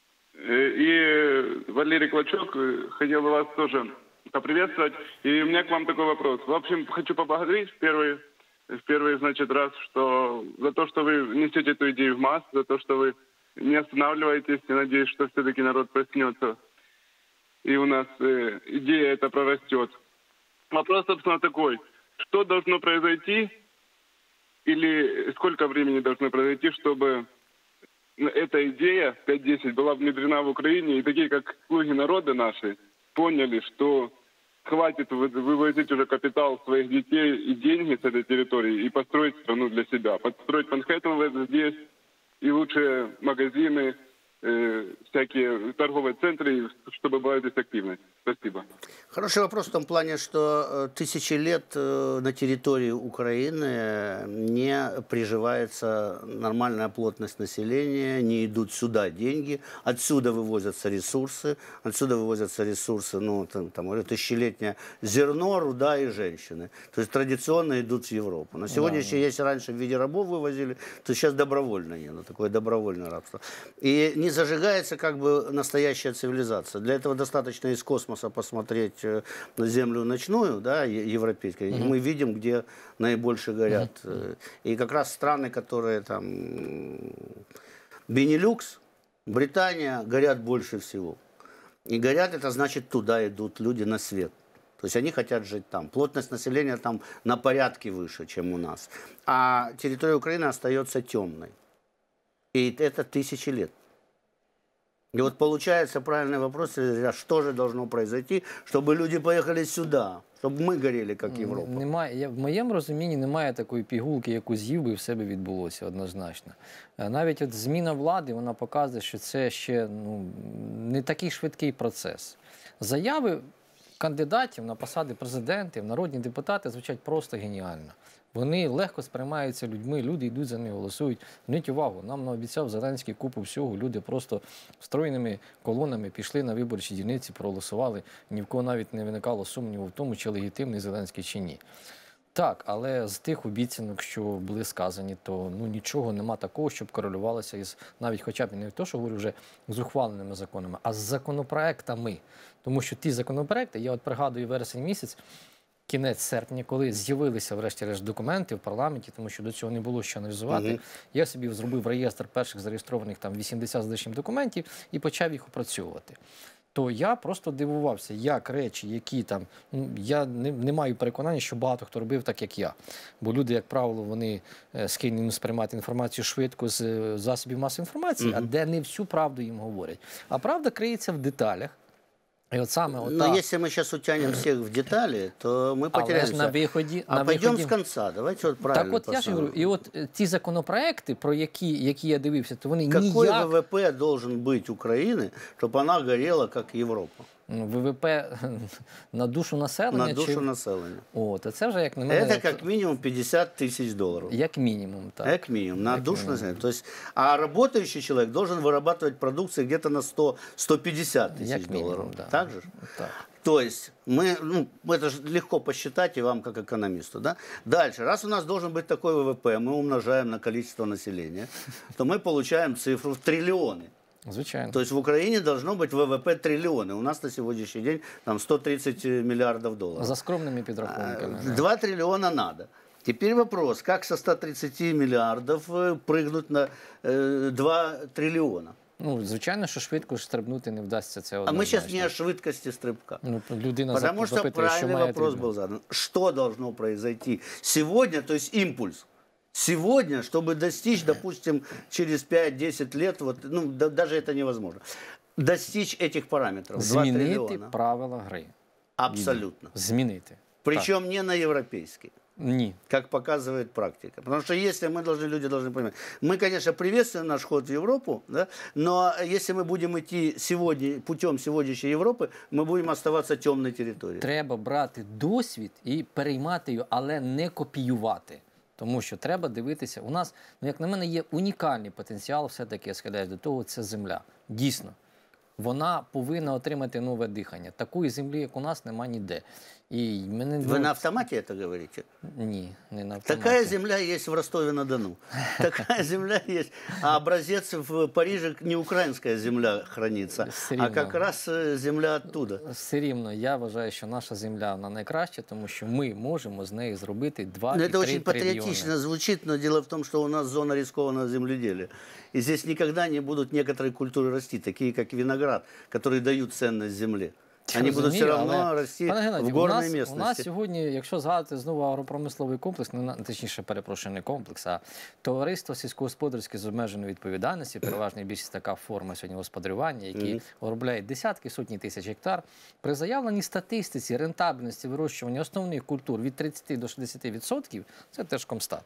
И Валерий Клочок, хотел бы вас тоже поприветствовать. И у меня к вам такой вопрос. В общем, хочу поблагодарить в первый, в первый значит, раз, что за то, что вы несете эту идею в массы, за то, что вы не останавливаетесь. И надеюсь, что все-таки народ проснется. И у нас э, идея эта прорастет. Вопрос, собственно, такой. Что должно произойти или сколько времени должно произойти, чтобы эта идея пять-десять была внедрена в Украине, и такие, как слуги народа наши, поняли, что хватит вывозить уже капитал своих детей и деньги с этой территории и построить страну для себя. Построить Манхэттен здесь и лучшие магазины, э, всякие торговые центры, чтобы была здесь активность. Спасибо.
Хороший вопрос в том плане, что тысячи лет на территории Украины не приживается нормальная плотность населения, не идут сюда деньги, отсюда вывозятся ресурсы, отсюда вывозятся ресурсы, ну, там, там тысячелетнее зерно, руда и женщины. То есть традиционно идут в Европу. На сегодня еще, если раньше в виде рабов вывозили, то сейчас добровольно едут, такое добровольное рабство. И не зажигается как бы настоящая цивилизация. Для этого достаточно из космоса посмотреть на землю ночную, да, европейскую, mm-hmm. и мы видим, где наибольше горят. Mm-hmm. И как раз страны, которые там Бенилюкс, Британия, горят больше всего. И горят, это значит, туда идут люди на свет. То есть они хотят жить там. Плотность населения там на порядке выше, чем у нас. А территория Украины остается темной. И это тысячи лет. И вот получается правильный вопрос, что же должно произойти, чтобы люди поехали сюда, щоб ми горіли, як Європа.
Немає, в моєму розумінні немає такої пігулки, яку з'їв би, і в себе відбулося однозначно. Навіть от зміна влади, вона показує, що це ще ну, не такий швидкий процес. Заяви кандидатів на посади президентів, народні депутати звучать просто геніально. Вони легко сприймаються людьми, люди йдуть за них, голосують. Зверніть увагу, нам наобіцяв Зеленський купу всього, люди просто стройними колонами пішли на виборчі дільниці, проголосували. Ні в кого навіть не виникало сумніву в тому, чи легітимний Зеленський, чи ні. Так, але з тих обіцянок, що були сказані, то ну, нічого нема такого, щоб корелювалося із, навіть хоча б не то, що говорю вже з ухваленими законами, а з законопроектами. Тому що ті законопроекти, я от пригадую вересень місяць, кінець серпня, коли з'явилися врешті-решт документи в парламенті, тому що до цього не було що аналізувати, mm-hmm. я собі зробив реєстр перших зареєстрованих там вісімдесят з лишнім документів і почав їх опрацьовувати. То я просто дивувався, як речі, які там, ну, я не, не маю переконання, що багато хто робив так, як я. Бо люди, як правило, вони схильні сприймати інформацію швидко з засобів масової інформації, mm-hmm. а де не всю правду їм говорять. А правда криється в деталях. И вот самое, вот
Но та... если мы сейчас утянем всех в детали, то мы потеряемся.
На виході,
а
на
пойдем
виході...
с конца. Давайте вот правильно.
Так от я ж говорю, і от ті законопроекти, про які, які я дивився, то вони
Какой
ніяк...
Какой ВВП должен быть Украины, чтобы она горела, как Европа?
ВВП на душу населення?
На душу
чи...
населення.
О, то це вже як на мене...
Это как минимум пятьдесят тысяч долларов.
Як минимум, так.
Как минимум, на як душу минимум. Населения. То есть, а работающий человек должен вырабатывать продукцию где-то на сто — сто пятьдесят тысяч долларов.
Да.
Так же?
Так.
То есть, мы, ну, это же легко посчитать и вам, как экономисту. Да? Дальше, раз у нас должен быть такой ВВП, мы умножаем на количество населения, то мы получаем цифру в триллионы.
Звичайно.
То есть в Украине должно быть ВВП триллионы. У нас на сегодняшний день там сто тридцать миллиардов долларов.
За скромными підрахунками.
два триллиона надо. Теперь вопрос, как со ста тридцати миллиардов прыгнуть на э, два триллиона?
Ну, звичайно, що швидко стрибнути не вдасться, це
А
однозначно.
мы сейчас не о швидкости стрибка.
Ну, людина
Потому что
запитує, що
правильный
має
вопрос
трибун.
был задан. Что должно произойти сегодня, то есть импульс, сегодня, чтобы достичь, допустим, через пять-десять лет, вот, ну, да, даже это невозможно, достичь этих параметров, два
Змінити
триллиона.
правила гри.
Абсолютно.
Змінити.
Причем не на европейский.
Ні.
Как показывает практика. Потому что если мы должны, люди должны понимать, мы, конечно, приветствуем наш ход в Европу, да, но если мы будем идти сегодня, путем сегодняшней Европы, мы будем оставаться темной территорией.
Треба брати досвід і переймати його, але не копіювати. Тому що треба дивитися. У нас, ну, як на мене, є унікальний потенціал, все-таки я схиляю до того, це земля. Дійсно. Вона повинна отримати нове дихання. Такої землі, як у нас, нема ніде. І мене,
Вы
ну,
на автомате это говорите?
Ні, не на автоматі.
Такая земля есть в Ростове-на-Дону. Такая земля есть. А образец в Париже не украинская земля хранится, а как раз земля оттуда.
Все рівно, я вважаю, що наша земля вона найкраща, тому що ми можемо з неї зробити два
Ну,
і
это
три
очень
трильйони.
патриотично звучит, но дело в том, что у нас зона рискованного земледелия. И здесь никогда не будут некоторые культуры расти, такие как виноград, которые дают ценность земле. Они будут все равно
але,
расти
пане
в
Геннадій,
горной
у нас,
местности.
У нас сьогодні, якщо згадати знову агропромисловий комплекс, ну, точніше, перепрошую, не комплекс, а товариство сільськогосподарське з обмеженою відповідальністю, переважна більшість така форма сьогодні господарювання, які mm-hmm. обробляють десятки, сотні тисяч гектар. При заявленій статистиці рентабельності вирощування основних культур від тридцяти до шістдесяти відсотків, це теж Комстат.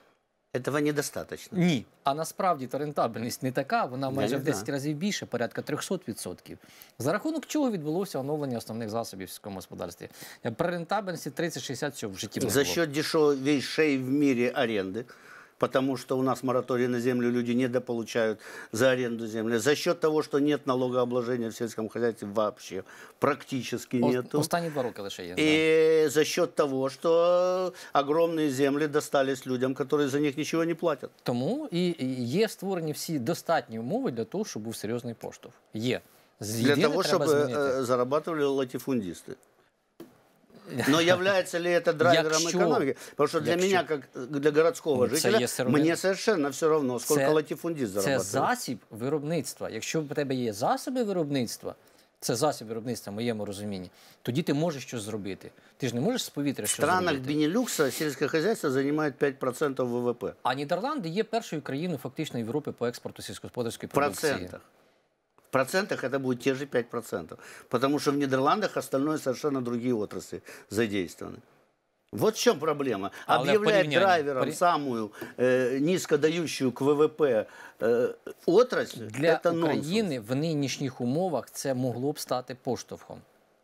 Этого недостаточно.
Ні. А насправді то рентабельність не така, вона майже в десять
знаю.
разів більше, порядка триста відсотків. За рахунок чого відбулося оновлення основних засобів в сільському господарстві? При рентабельності тридцять-шістдесят цього в житті не
За
було.
счет дешевейшей в мире аренды, потому что у нас мораторий на землю, люди недополучают за аренду земли. За счет того, что нет налогообложения в сельском хозяйстве вообще, практически
О,
нету.
Останні два роки лише є.
И за счет того, что огромные земли достались людям, которые за них ничего не платят.
Тому і і є створені всі достатні умови для того, щоб був серйозний поштовх. Є.
Для того, чтобы э, зарабатывали латифундисты. Но является ли это драйвером
Якщо,
экономики? Потому что для
якщо,
меня, как для городского
це
жителя,
є сировина.
мне совершенно все равно, сколько
це,
латифундист зарабатывает.
Це засіб виробництва. Якщо в тебе є засоби виробництва, це засіб виробництва в моєму розумінні, тоді ти можеш щось зробити. Ти ж не можеш з повітря
В
щось
странах
зробити.
Бенилюкса сельское хозяйство занимает пять процентов ВВП.
А Нідерланди є першою країною фактично Європи по експорту сільськогосподарської
В
продукції.
процентах. В процентах это будет те же пять процентов. Потому что в Нидерландах остальное совершенно другие отрасли задействованы. Вот в чем проблема.
Але
Объявлять
порівняння-
драйвером
порі-
самую э, низкодающую к ВВП э, отрасль,
Для
это
України
нонсенс.
в нинішніх умовах це могло б стати поштовхом.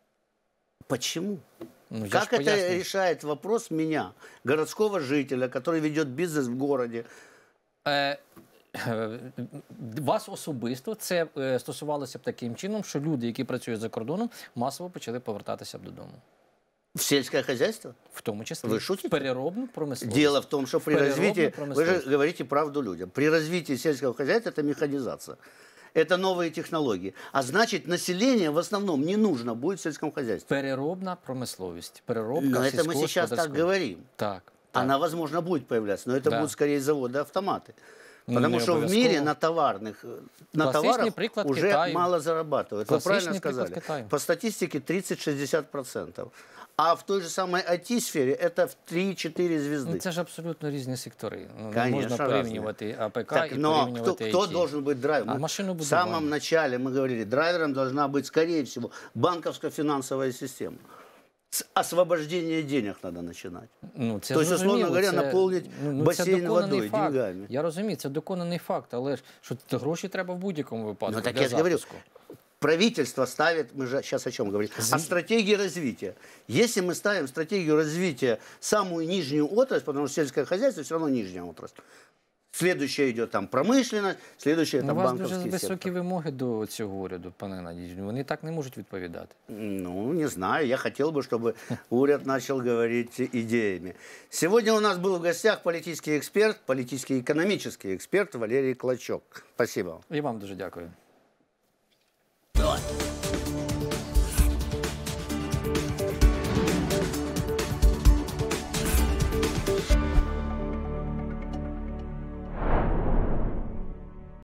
Почему?
Ну, я
Как
ж
это
пояснюю.
решает вопрос меня, городского жителя, который ведет бизнес в городе?
Е, е, Вас особисто це е, стосувалося б таким чином, що люди, які працюють за кордоном, масово почали повертатися б додому.
В сельское хозяйство?
В тому числі
Вы шутите?
в переробну промисловість.
Дело в том, что при
переробную
развитии, вы же
промышленность.
говорите правду людям, при развитии сельского хозяйства это механизация, это новые технологии. А значит, население в основном не нужно будет в сельском хозяйстве.
Переробна промисловість. Переробка
Но это мы сейчас так
сільськогосподарського.
говорим.
Так. так.
Она, возможно, будет появляться, но это
Да.
будут скорее заводы-автоматы.
Ну,
Потому
не
что в
обов'язково.
мире на товарных, на
Классичный
товарах
приклад
уже
Китаю.
мало зарабатывают. Вы
Классичный
правильно
приклад
сказали.
Китаю.
По статистике тридцать-шестьдесят процентов. А в той же самой ай ти-сфере это в три-четыре звезды.
Ну, це ж абсолютно різні сектори. Ну, не
Конечно,
можна
разные.
порівнювати АПК
Так,
і
но кто,
порівнювати
кто
ай ті.
должен быть драйвером?
А
Мы
машину
в самом
будування.
начале мы говорили, драйвером должна быть, скорее всего, банковско-финансовая система. С освобождения денег надо начинать.
Ну, це
То есть, условно
зрозуміло,
говоря,
це-
наполнить
ну, ну,
басейн
це доконаний
водой,
факт.
деньгами.
Я розумію, це доконаний факт, але ж що т- гроші треба в будь-якому випадку
Ну, так
для
я же говорю,
запуску.
правительство ставит, мы же сейчас о чем говорим, о стратегии развития. Если мы ставим стратегию развития самую нижнюю отрасль, потому что сельское хозяйство все равно нижняя отрасль. Следующая идет там промышленность, следующая
Ну,
там
у вас дуже
банковский
високі
сектор.
вимоги до цього уряду, пане Надій. Вони так не можуть відповідати.
Ну, не знаю. Я хотел бы, чтобы уряд начал говорить идеями. Сегодня у нас был в гостях политический эксперт, политический экономический эксперт Валерий Клочок. Спасибо.
І вам дуже дякую.